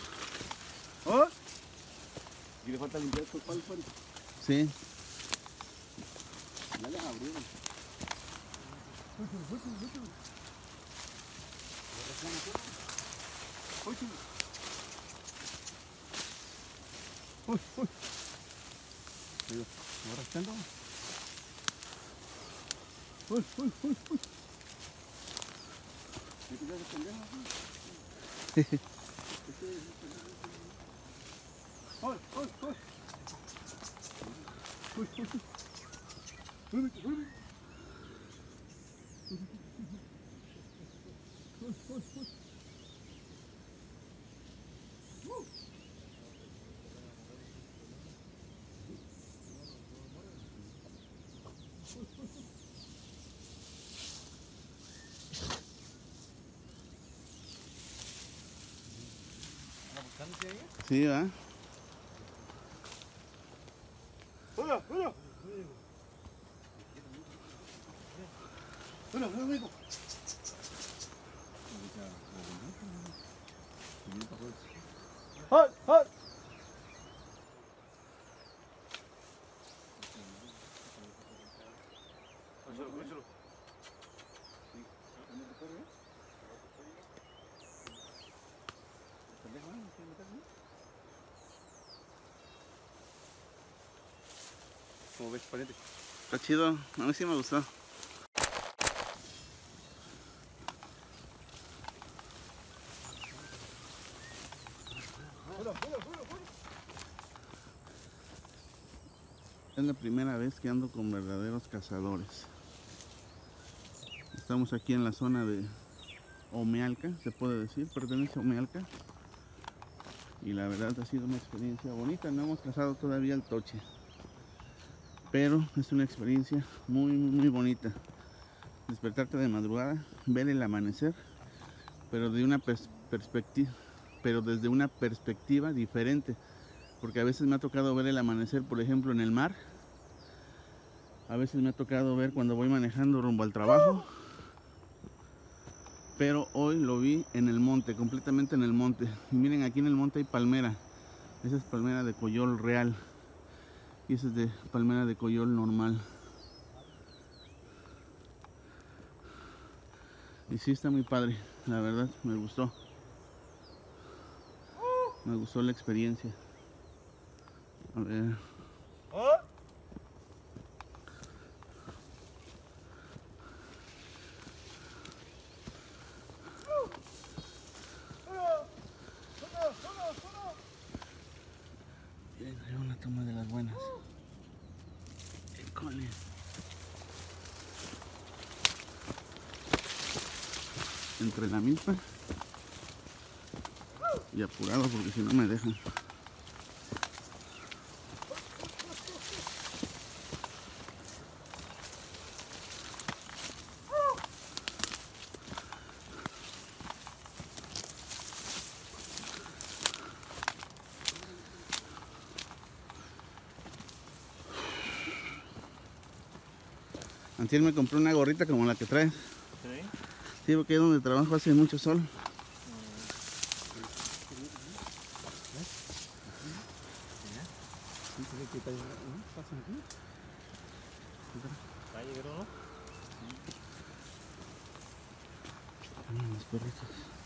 Aquí le falta limpiar estos palos, padre. Sí. Ya les abrieron. Ahora estando. Sí, va. amigo. ¡Halt! ¡Halt! ¿Cómo ves, pariente? Está chido, a mí sí me gustó. Es la primera vez que ando con verdaderos cazadores. Estamos aquí en la zona de Omealca, se puede decir, pertenece a Omealca. Y la verdad ha sido una experiencia bonita, no hemos cazado todavía el toche. Pero es una experiencia muy bonita. Despertarte de madrugada, ver el amanecer, pero de una perspectiva, pero desde una perspectiva diferente. Porque a veces me ha tocado ver el amanecer, por ejemplo, en el mar. A veces me ha tocado ver cuando voy manejando rumbo al trabajo. Pero hoy lo vi en el monte, completamente en el monte. Y miren, aquí en el monte hay palmera. Esa es palmera de coyol real. Y esa es de palmera de coyol normal. Y sí está muy padre, la verdad, me gustó. Me gustó la experiencia. A ver. Bien, hay una toma de las buenas. École. Entre la milpa y apurado porque si no me dejan. Antier me compré una gorrita como la que traes. ¿Sí? Sí, porque ahí donde trabajo hace mucho sol. ¿Ahí llegaron, no? Miren los perritos.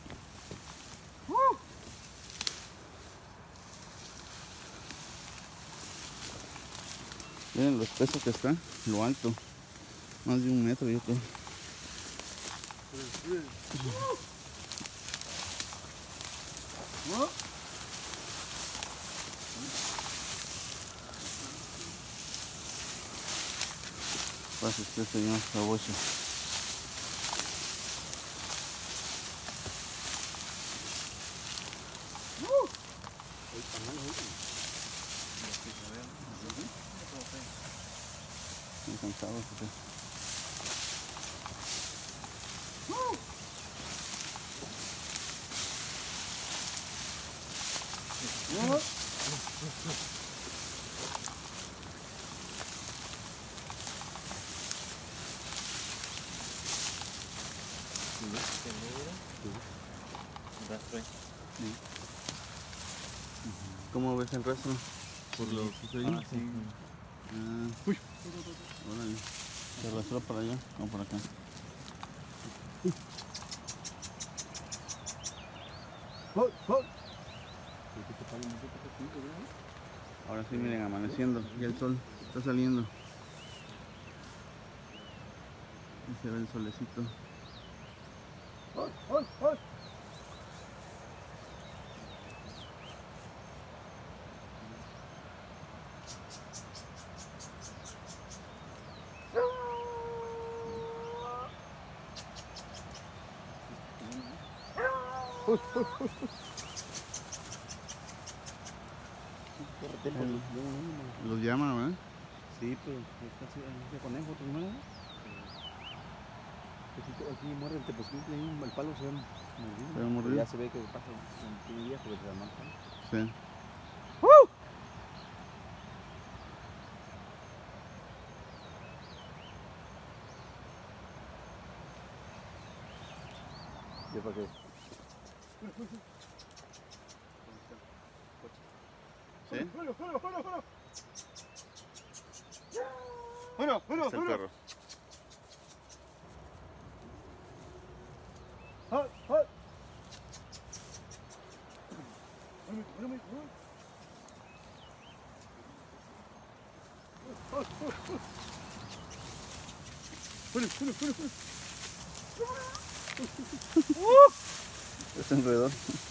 Miren lo espeso que está, lo alto. Más de 1 metro yo creo. Pase usted, señor Sabocho. Muy cansado, usted. ¿Cómo ves el rastro? Por lo que se Ah, sí. Uy. Órale. ¿Se arrastró para allá o por acá? Ahora sí, miren, amaneciendo. Ya el sol está saliendo. Ahí se ve el solecito. Los llaman, ¿verdad? Sí, pero ese conejo, ¿tú no? Aquí muere el tepozquitle, el palo se va Se va a morir. ya se ve que pasa un día, pero se va a Sí. ¿Qué para qué? ¿Sí? Bueno, Ahí está el perro. Es enredador.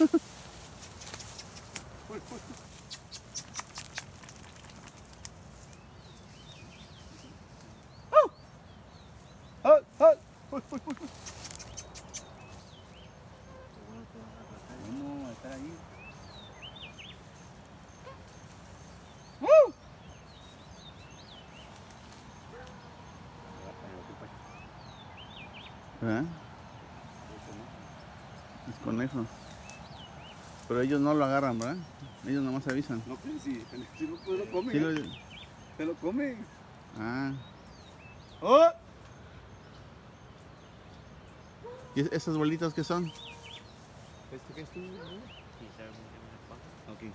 ¿Cómo estar ahí? ¿Verdad? Es conejo. Pero ellos no lo agarran, ¿verdad? Ellos nomás avisan. No, que si no puedo, lo comen. Sí lo- Se lo comen. Ah. ¡Oh! ¿Y esas bolitas qué son? ¿Esto qué es tú? Quizás una paja. Ok.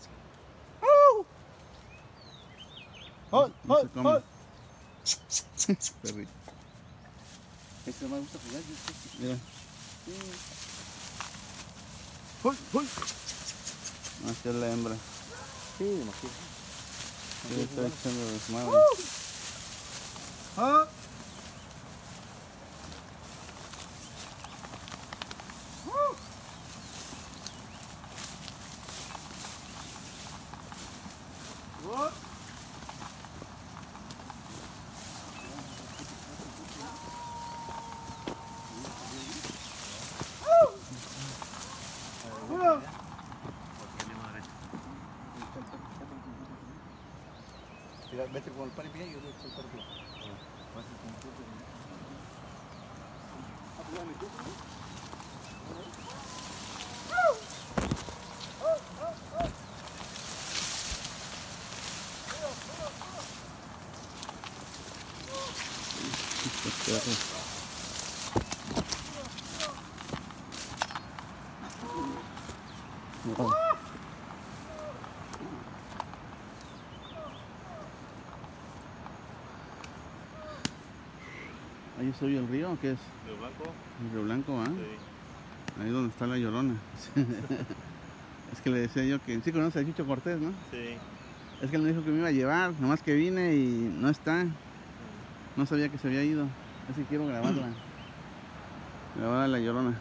No se comen. Perrito. Este me gusta jugar. Mira. Esta es la hembra. Sí, me imagino. Sí, está echando desmadre. Mira, vete con el pan y pilla y yo le echo el pan y pilla. Estos perros. Wow. ¿Ahí soy el río o qué es? ¿Río Blanco? El Río Blanco, ¿ah? Sí. Ahí es donde está la Llorona. Es que le decía yo que sí conoce a Chicho Cortés, ¿no? Sí. Es que él me dijo que me iba a llevar, nomás que vine y no está. No sabía que se había ido. Así que quiero grabarla. Grabar a la Llorona.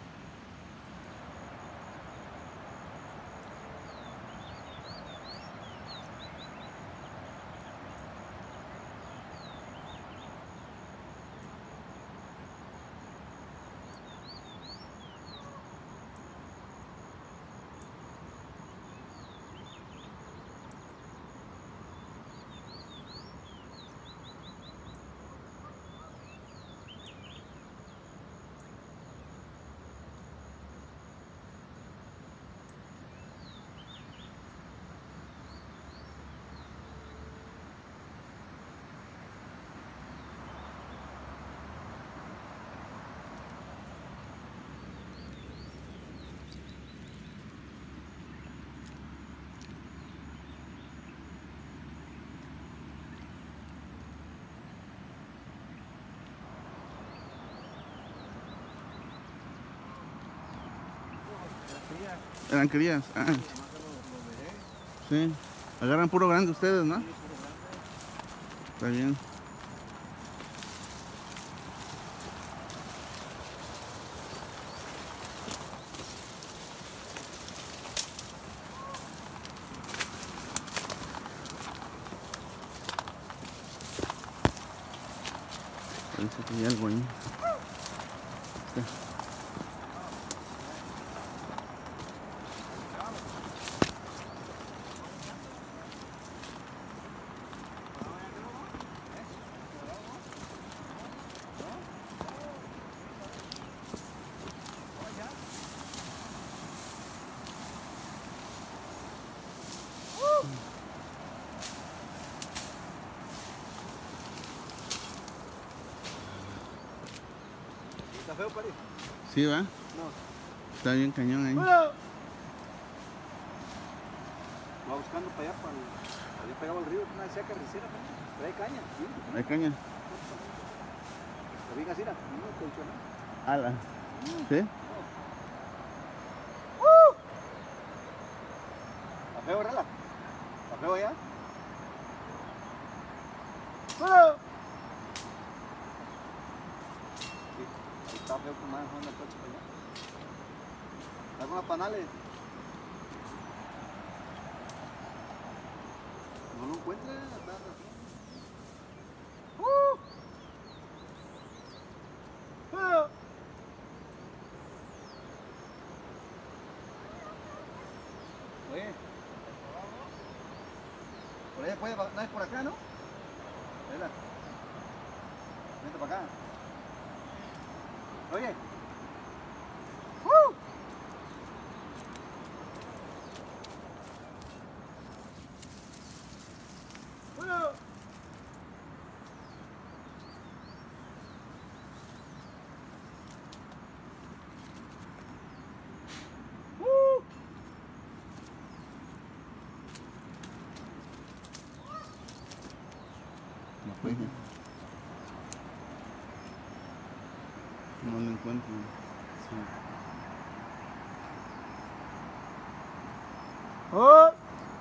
Eran crías. Ah, sí. Agarran puro grande ustedes, ¿no? Está bien. Parece que hay algo ahí. Está. ¿Está feo, Pari? Sí, ¿va? No. Está bien cañón ahí. Va buscando para allá, para allá pegado al río, una desea carnicera también. Pero hay caña, ¿sí? Hay caña. La viga así, no colchonada. Ala. ¿Sí? ¿La feo, Rela? ¿La feo allá? Sí, ahí está feo como más el coche para allá. ¿Algunas panales? No lo encuentra, está Oye, por ahí puede, no es por acá, ¿no? Vela. Vente para acá. Oye. No fue. No lo encuentro. Sí. ¡Oh!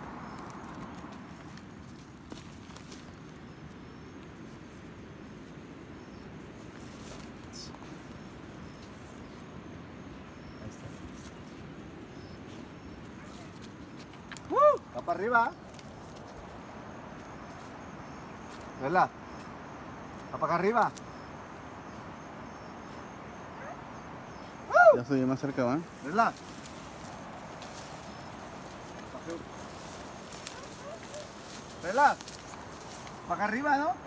Va para arriba. ¿Verdad? Va para acá arriba. Ya estoy más cerca, ¿va? ¿Verdad? ¿Verdad? Para acá arriba, ¿no?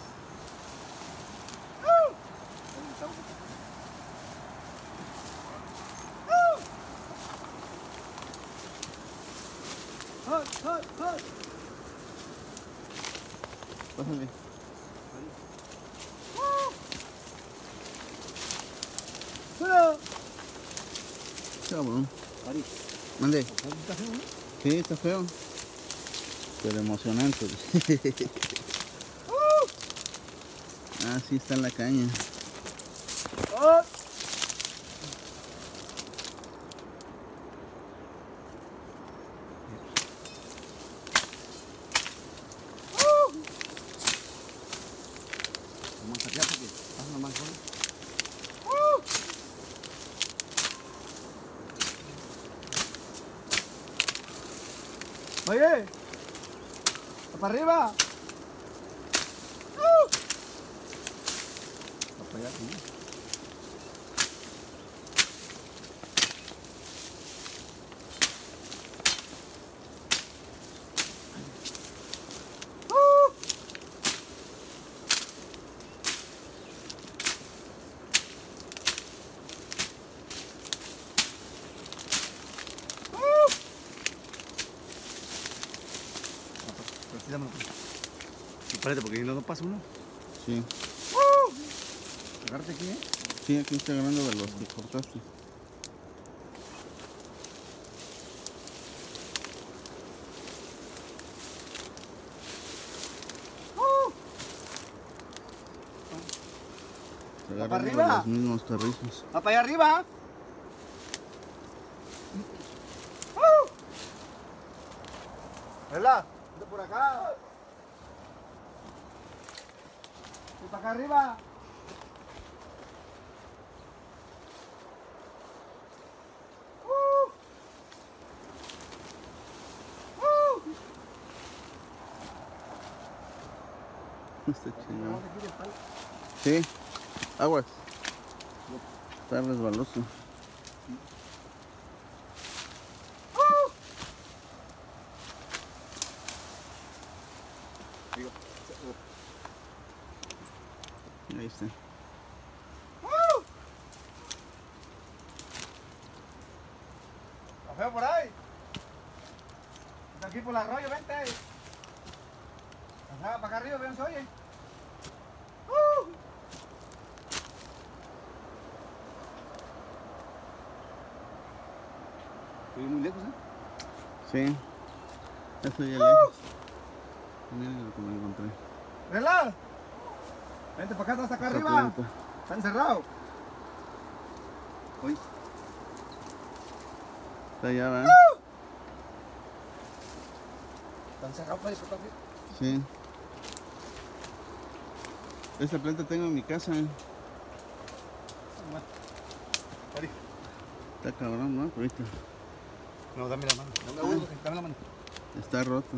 Pásale. Cabrón. Mande. Sí, está feo. Pero emocionante. Ah, sí está en la caña. Vamos a sacar porque pasa más solo. Oye, para arriba. Para allá, sí. Espérate, porque si no pasa uno. Sí. Agárrate aquí, ¿eh? Sí, aquí está ganando de los que cortaste. Se ¿Va agarran para de arriba? los mismos carrizos. ¡Va para allá arriba! ¿Verdad? Vente por acá. Y para acá arriba. Está chingado. Sí, aguas. Está resbaloso. Ahí está. ¿La veo por ahí? Está aquí por el arroyo, vente. Ajá, para acá arriba, vean, se oye. Estoy muy lejos, ¿eh? Sí. Estoy ya lejos. Miren lo que me encontré. ¡Vela! Vente para acá, hasta acá Esta arriba. planta. Está encerrado. Uy. Está allá, ¿verdad? Está encerrado, pues, por acá. Sí. Esta planta tengo en mi casa. Ari. Está cabrón, ¿no? Ahorita. No, dame la mano. Dame la mano. Está roto.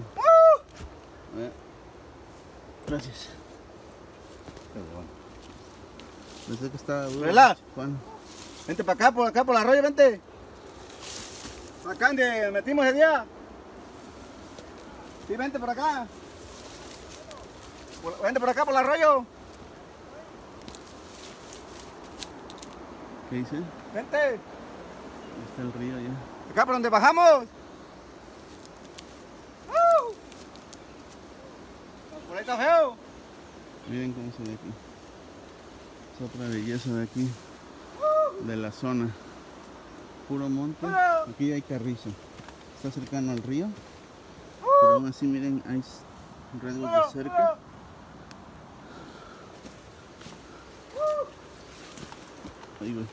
Gracias. Pensé que estaba duro. Vela. Juan. Vente para acá, por el arroyo, vente. Por acá donde metimos ese día. Sí, vente por acá. Vente por acá, por el arroyo. ¿Qué dice? Vente. Ahí está el río ya. Acá por donde bajamos. Por ahí está feo. Miren cómo se ve aquí. Es otra belleza de aquí. De la zona. Puro monte. Aquí hay carrizo. Está cercano al río. Pero aún así miren, hay rasgos de cerca. Ahí voy.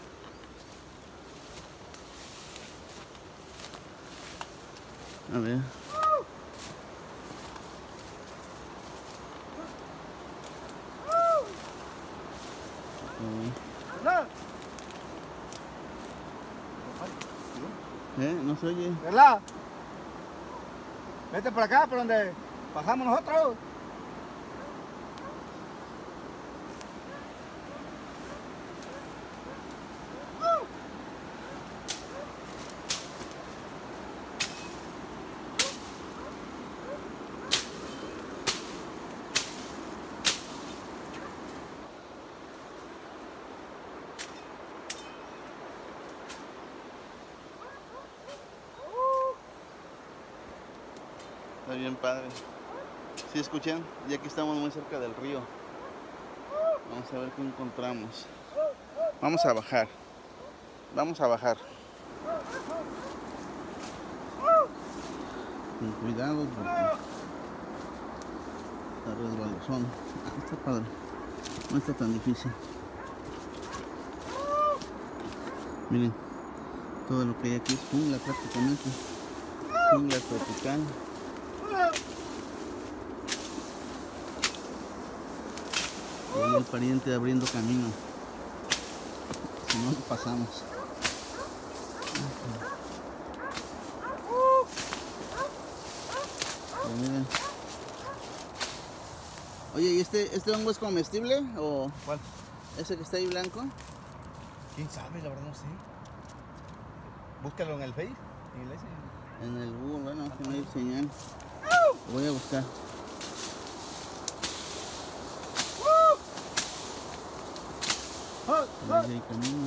A ver. No se oye. ¿Verdad? Vete por acá, por donde bajamos nosotros. Está bien padre. ¿Sí escuchan? Ya que estamos muy cerca del río. Vamos a ver qué encontramos. Vamos a bajar. Vamos a bajar. Con cuidado porque está resbalosón. Está padre. No está tan difícil. Miren, todo lo que hay aquí es jungla prácticamente. Jungla tropical. Y el pariente abriendo camino. Si no, pasamos. Pero miren. Oye, ¿y este hongo es comestible o ¿Cuál? ese que está ahí blanco? ¿Quién sabe? La verdad no sé. Búscalo en el Face. En el S. En el Google, bueno, que no hay señal. Lo voy a buscar. Ahí hay camino.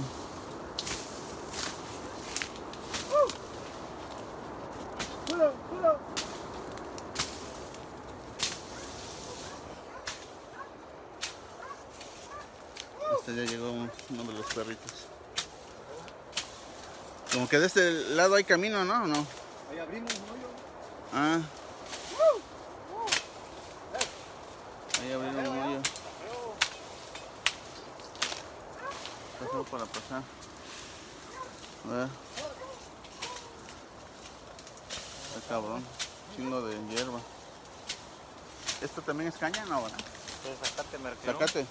Este ya llegó uno de los perritos. Como que de este lado hay camino, ¿no? ¿O no? Ahí abrimos un hoyo. Ah. Ahí abrieron un hoyo. Está feo para pasar. A ver. Está cabrón. Chingo de hierba. ¿Esto también es caña? No, ¿verdad? Sacate, me refiero. Sacate.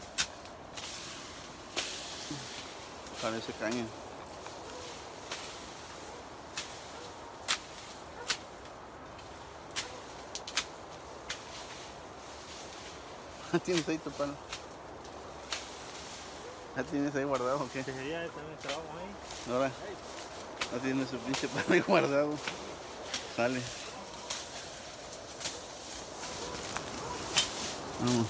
Parece caña. ¿Tienes ahí tu palo? ¿Ya tienes ahí guardado o qué? Sí, ya también trabajo ahí. Ahora, ya tienes su pinche palo ahí guardado. Sale. Vamos.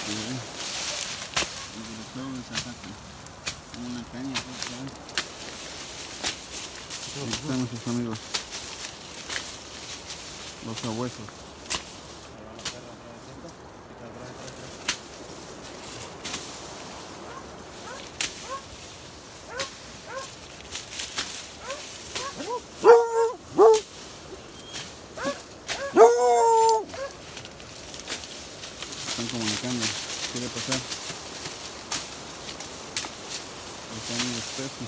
El director de Zacate. Como una caña, pues, ¿sabes? Ahí están nuestros amigos. Los sabuesos. Están comunicando. Quiere pasar. Están en espeso.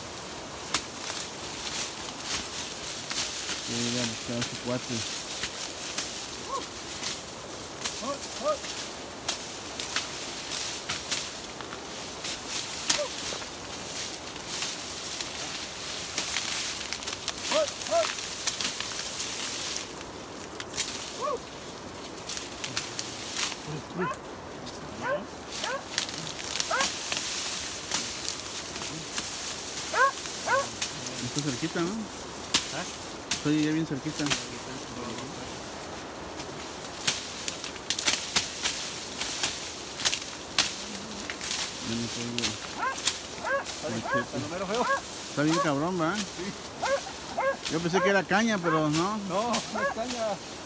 Quiere ir a buscar a su cuate. Está cerquita, ¿no? Estoy ya bien cerquita. Ya no traigo machete. Está bien cabrón, ¿verdad? Yo pensé que era caña, pero no. No, no es caña.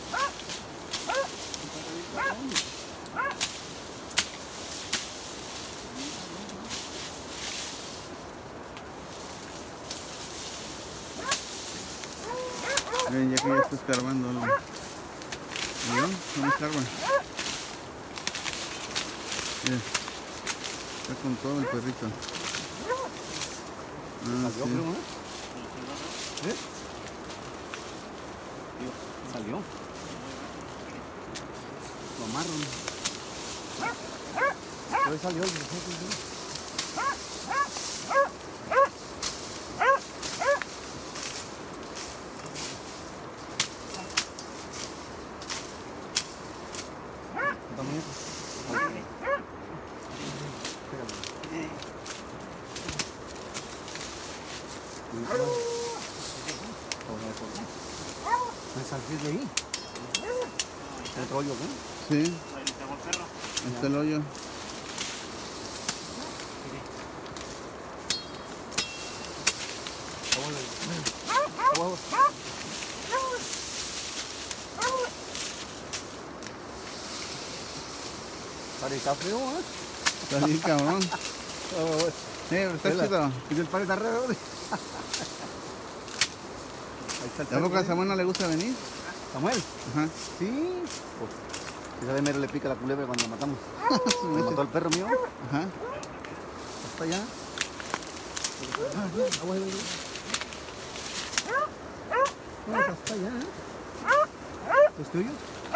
Miren, ya que ya está escarbando algo. ¿No? No escarba. Mira. Está con todo el perrito. Ah, Salió, sí. creo, ¿no? ¿Eh? Salió. Lo amarran. Pero salió el ¿Me salís de ahí? ¿El hoyo qué? Sí. Ahí está el hoyo. Está feo, ¿eh? Está bien cabrón. Está chido. Y el padre está re verde. Ahí está el ¿A poco a perro, Samuel no le gusta venir? ¿Samuel? Ajá. Sí. Pues, esa de mero le pica la culebra cuando la matamos. Su Me mecha. mató al perro mío. Ajá. Hasta allá. Hasta allá. ¿Es tuyo?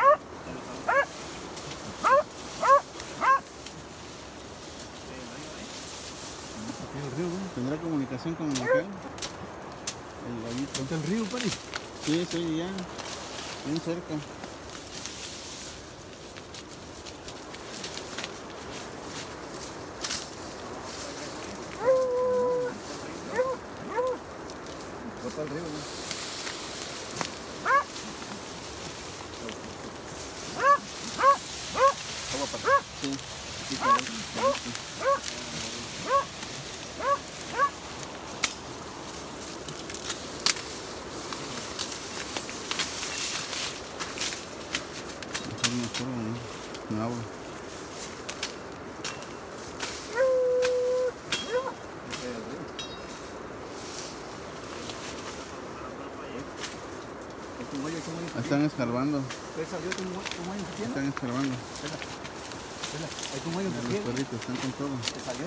El río, ¿no? ¿Tendrá comunicación con aquel? El hoyito. ¿Está el río, Pari? Sí, sí, ya. Bien cerca. Está el río, ¿no? Agua para. Sí. Aquí está el- Mejor no agua. Están escarbando. Están escarbando. Hay como ellos Los perritos están con todo. que salió.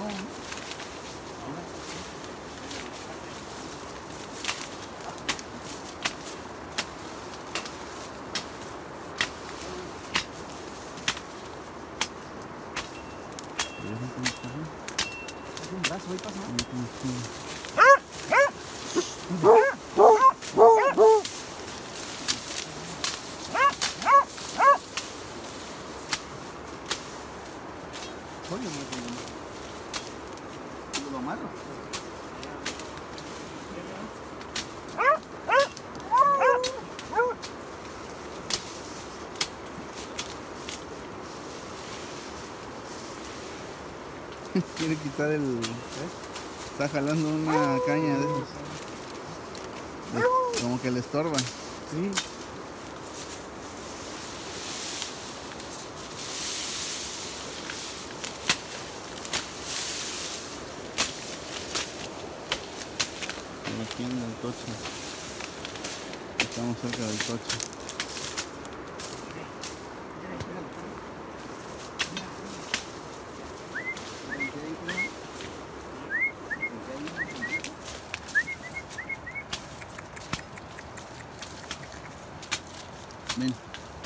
Es un brazo ahí pasa. Oye, lo amarro. Quiere quitar el... Está jalando una caña de esos. Como que le estorba. Sí. Aquí en el coche. Estamos cerca del coche. Ven.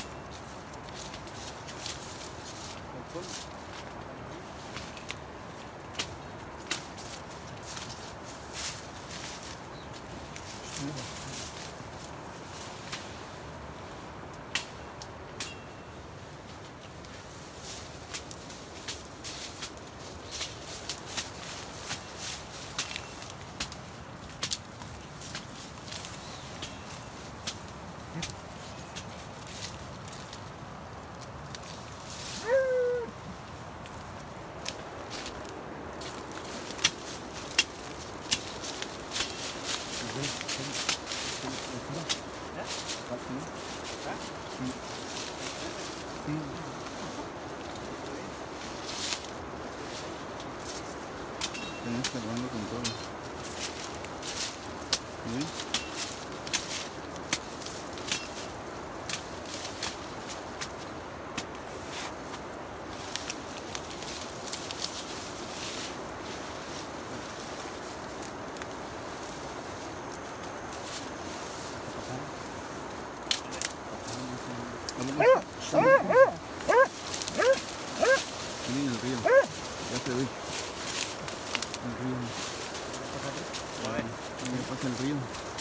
Tenés que armarlo con todo. ¿Sí? Miren el río. Ya se ve. El río. Ya pasa el río.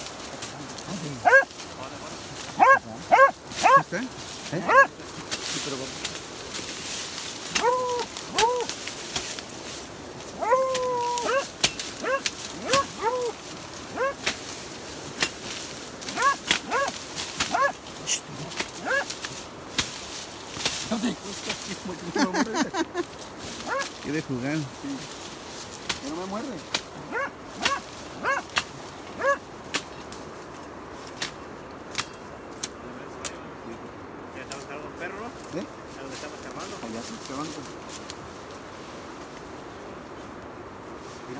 ¿Está? Sí, pero Quiere jugar. sí. Que no me muerde. ¿Ya estamos cargando el perro, no? ¿Eh? ¿A dónde estamos llamando? Allá sí, se van. Mira.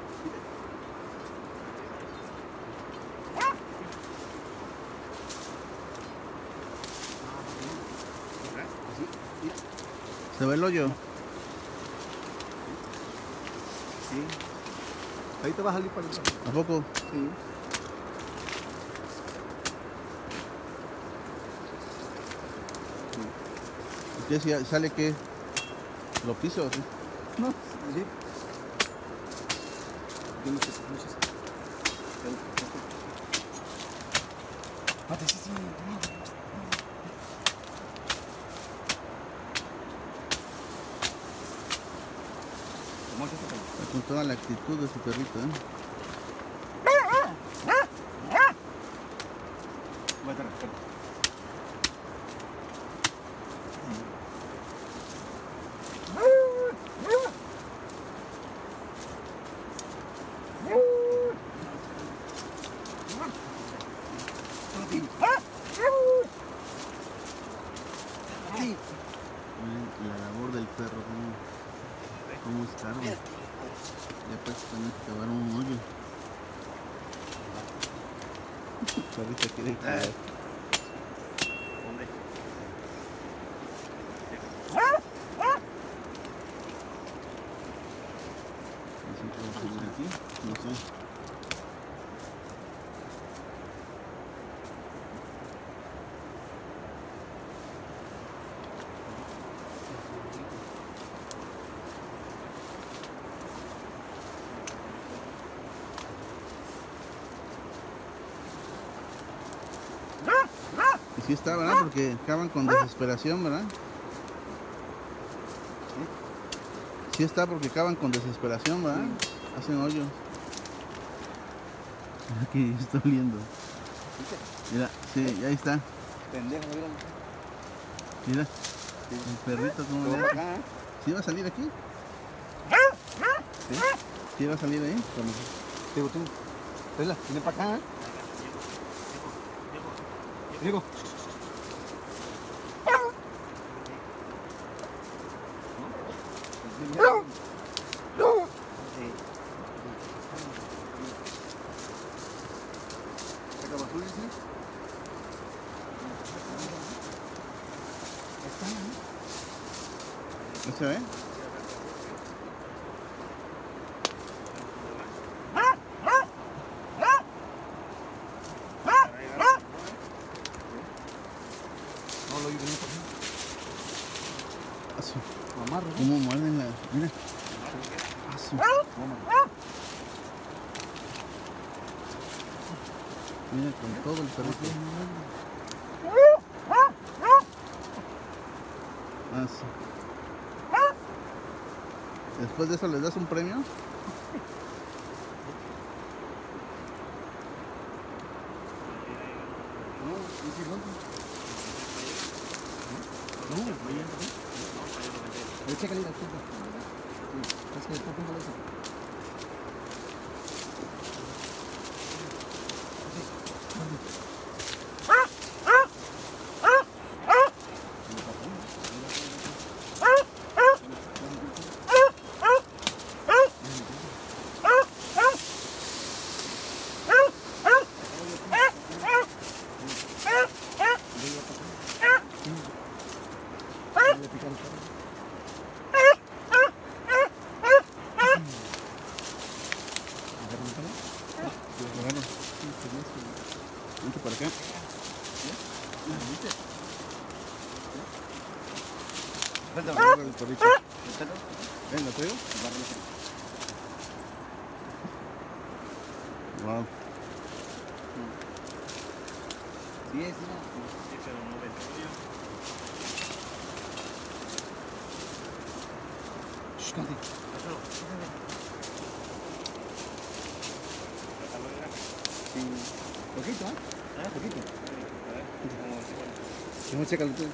Así, mira. ¿Se ve el hoyo? Sí. Ahí te va a salir para el lado. ¿A poco? Sí. ¿Qué si sale que lo piso? ¿Sí? No, sí. Yo no sé si muchas. Mate, sí, sí. ¿Cómo es esto? Está con toda la actitud de su perrito, ¿eh? Voy a tener, espera. Miren la labor del perro, cómo escarba. Ya pues tenés que cavar un hoyo. Ahorita quiere cavar. ¿Dónde? Así que vamos a subir aquí, no sé. Y sí está, ¿verdad? Porque acaban con desesperación, ¿verdad? Sí está porque acaban con desesperación, ¿verdad? Hacen hoyos. Aquí está oliendo. Mira, sí, ahí está. Pendejo, mira. Mira, el perrito como le... Acá, ¿eh? ¿Sí va a salir aquí? ¿Sí va a salir ahí? Digo, tú. Vela, viene para acá, ¿eh? Diego. Saca basura, ¿sí? ¿No se ve? No, lo llevo por aquí. Asu. Amarro, ¿no? ¿Cómo muerden la...? Mira. Asu. Mira, con todo el perrito. Asu. Después de eso, ¿les das un premio? No, dice dónde. No, ahí chécale la chupa. Es que está punto de eso. Vente para acá. Agarra el perrito. Ven, ¿lo traigo? Wow. Sí, sí, pero no ve tuyo. Shh, Conti. Sí. Poquito, ¿eh? Poquito. Vamos a checarlo tú.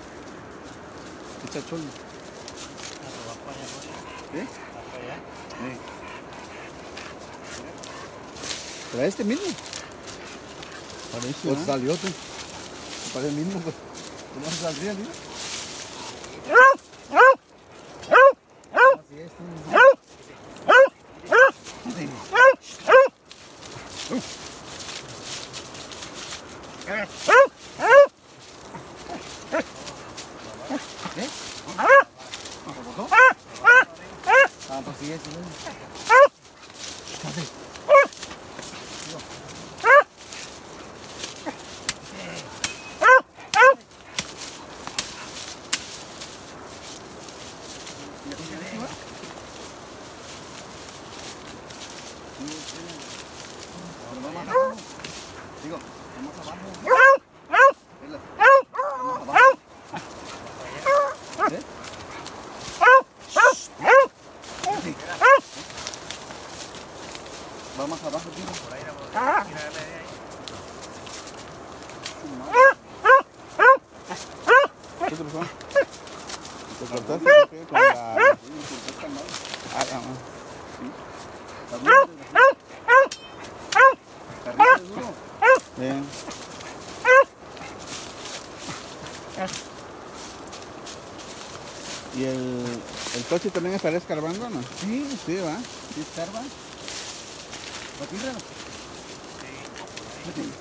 Echa cholo. ¿Eh? Pero este mismo. Parece, O ¿no? salió tú. Parece el mismo, pues. ¿Cómo se saldría, tío? Así es, tú. ¿Qué? ¿Por qué? Ah, pues sí, eso. Digo, vamos abajo. Vamos abajo. ¿Eh? Sí. Vamos abajo, tío. Por ahí, ¿Qué te pasó? ¿Te cortaste o qué? Con la... Ah, la madre. Carrito duro. Bien. ¿Y el coche también estará escarbando o no? Sí, Sí, va. sí, escarba. ¿Patínralo? Sí.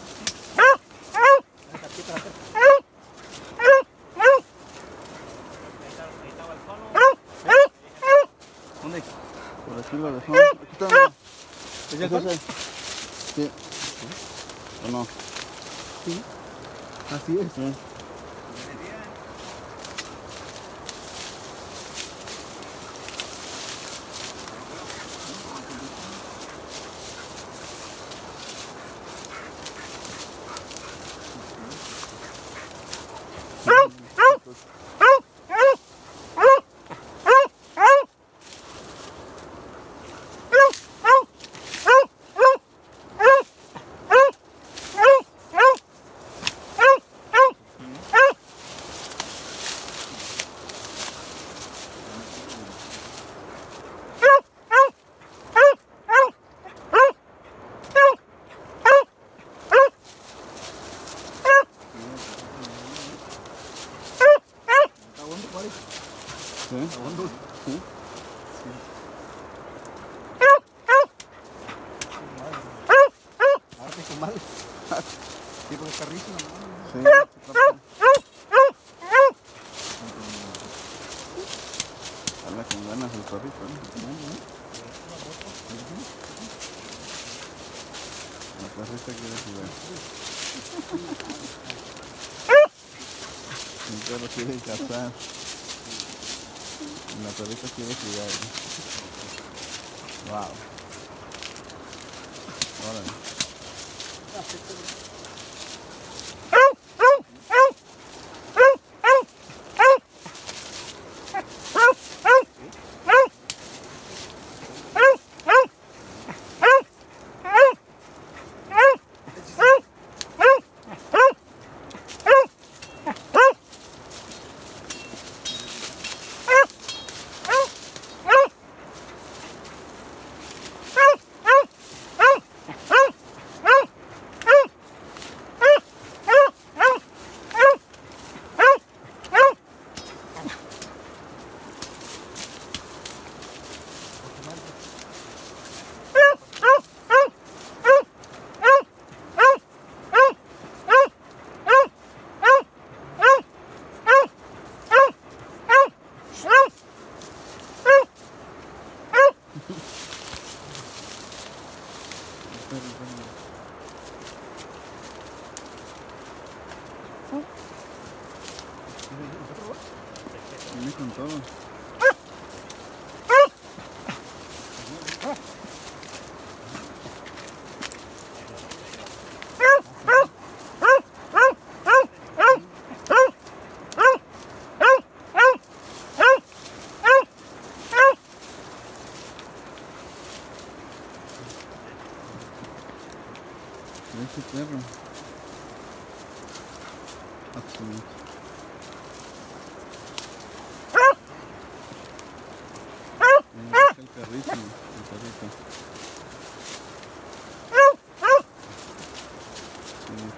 ¿Dónde? Por aquí lo dejamos. Aquí está. Mira. ¿Es el ¿Es coche? ese? Sí. ¿O no? Sí. Así es. Sí. ¿Sí? ¿Sí? Ahora te mal. Sí, porque está rico, ¿no? Sí, habla con ganas el perrito, ¿no? La perrita quiere jugar. El perro quiere cazar. La perrita quiere jugar. Wow. Órale. Viene con todo. Ese perro. Absoluto. El perrito, el perrito. Sí.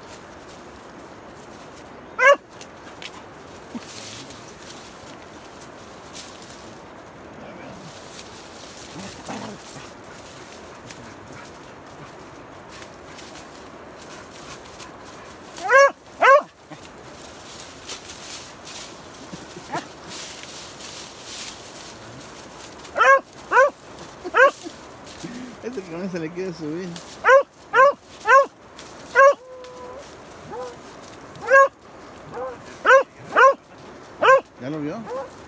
Este que no se le quiere subir. ¿Ya lo vio?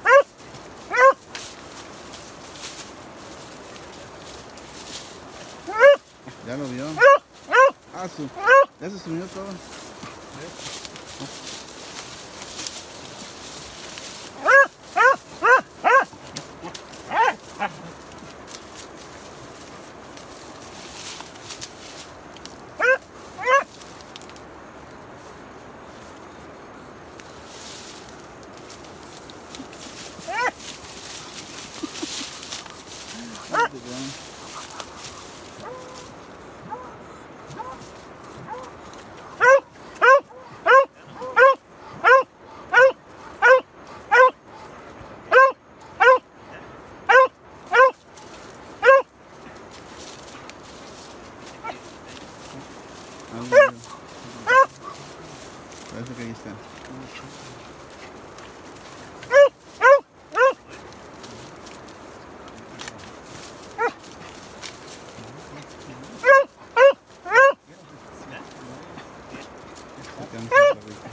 ¿Ya lo vio? Ah, ya se subió todo. Parece que ahí está. Se cansa el perrito.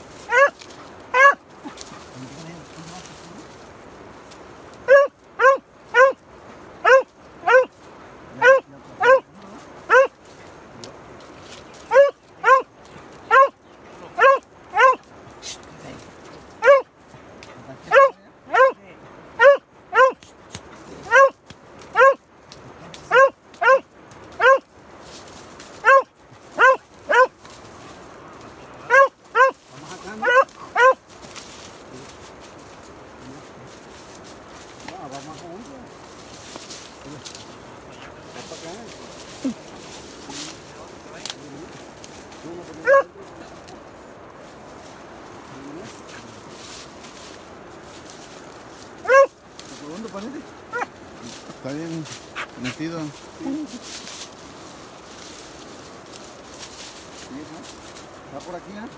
Metido. ¿Va por aquí, ¿eh?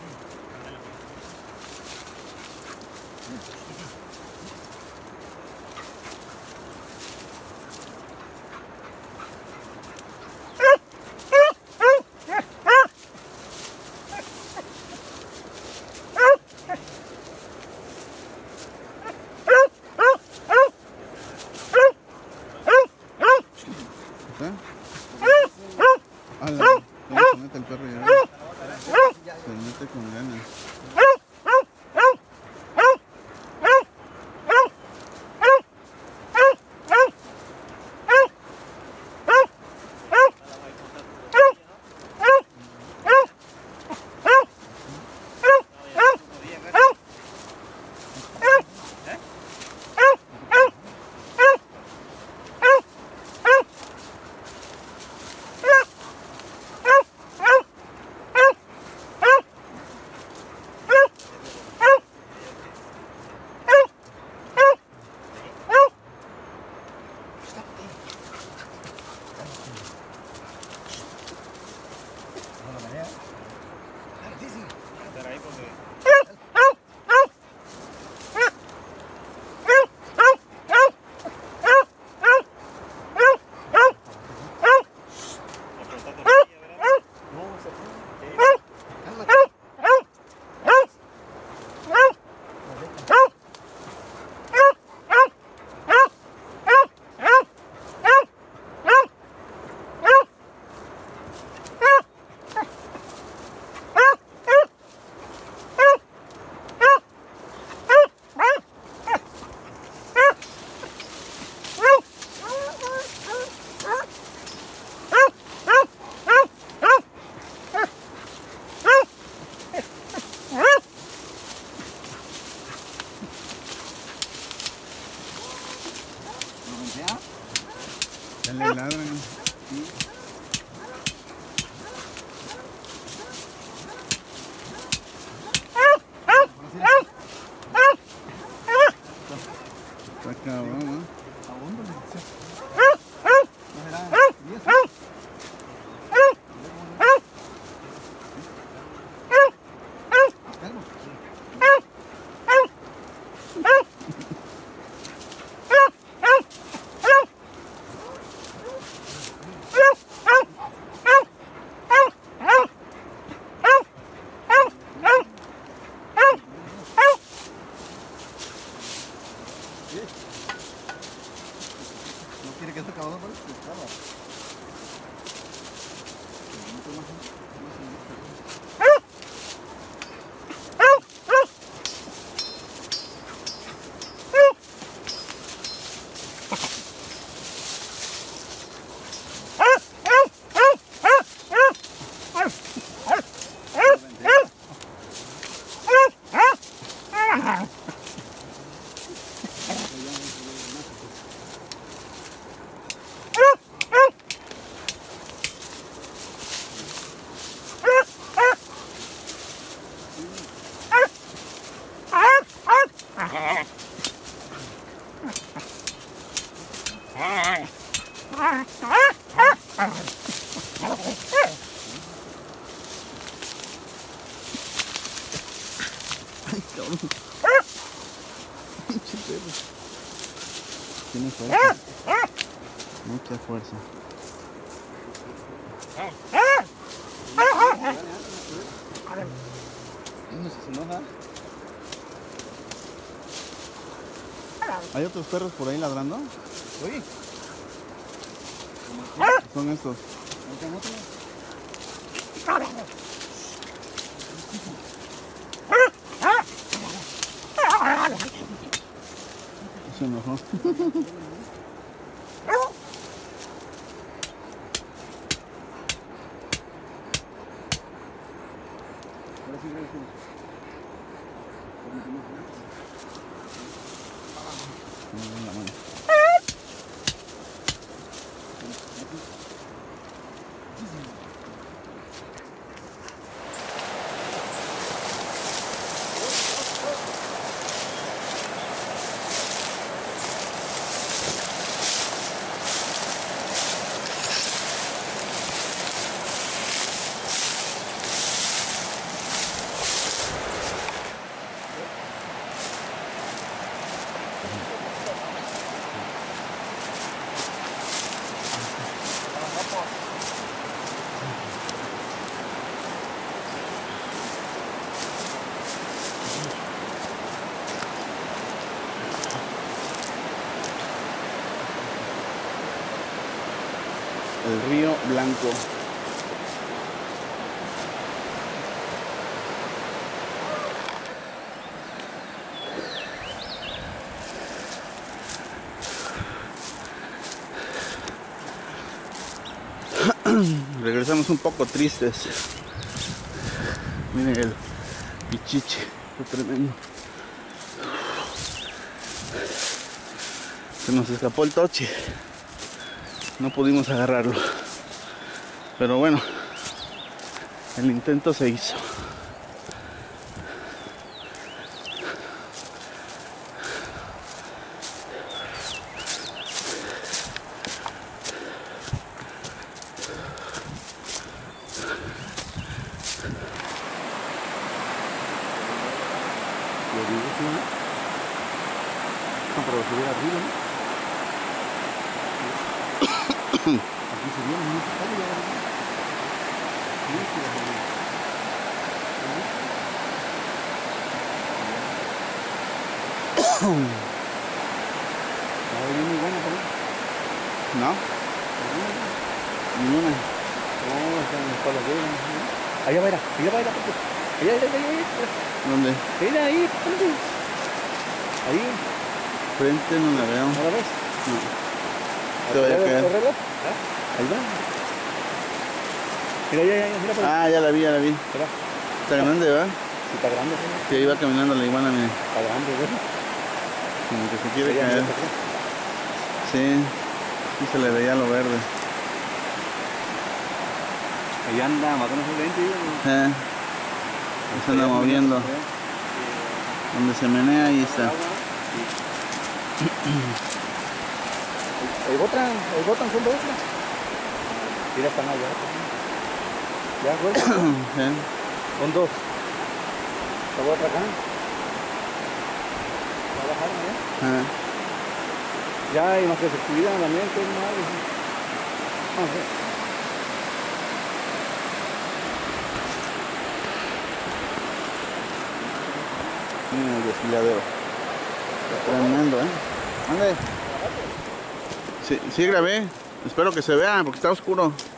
¿Está? ¡Hala! ¿Cómo se mete el perro ya? Se mete con ganas. Ya le ladran. Está cabrón, ¿no? No quiere que se acabó, pero se acaba. Ay, cabrón. Pinche perro. Tiene fuerza. Mucha fuerza. No sé si se enoja. ¿Hay otros perros por ahí ladrando? Oye. Son estos. Se enojó. La mano. el río Blanco. Regresamos un poco tristes. Miren el pichiche, qué tremendo. Se nos escapó el toche. No pudimos agarrarlo. Pero bueno, el intento se hizo. No, pero subir arriba, ¿no? Aquí subimos, no se puede llegar arriba. Muy buena, ¿no? Ninguna. No, están los palos de allá va, porque allá. ¿Dónde? Mira ahí, frente. Ahí. Frente no la veo. ¿No la ves? No. Te voy a caer. Ahí va. Mira, mira por ahí. Ah, ya la vi. Mira. Está grande, ¿verdad? Sí, está grande. Sí, ahí va caminando la iguana, mire. Está grande, ¿verdad? Como que se quiere caer. Sí, sí se le veía lo verde. Ahí anda, matando su lente. Se anda moviendo. Donde se menea, ahí está. Ahí botan, son dos. Mira, están allá. Ya, güey. Son dos. La otra acá. Va a bajar, ¿no? Ya hay más que se cuidan también, que es mal. Miren el desfiladero. Tremendo, ¿Dónde? Sí, grabé. Espero que se vea porque está oscuro.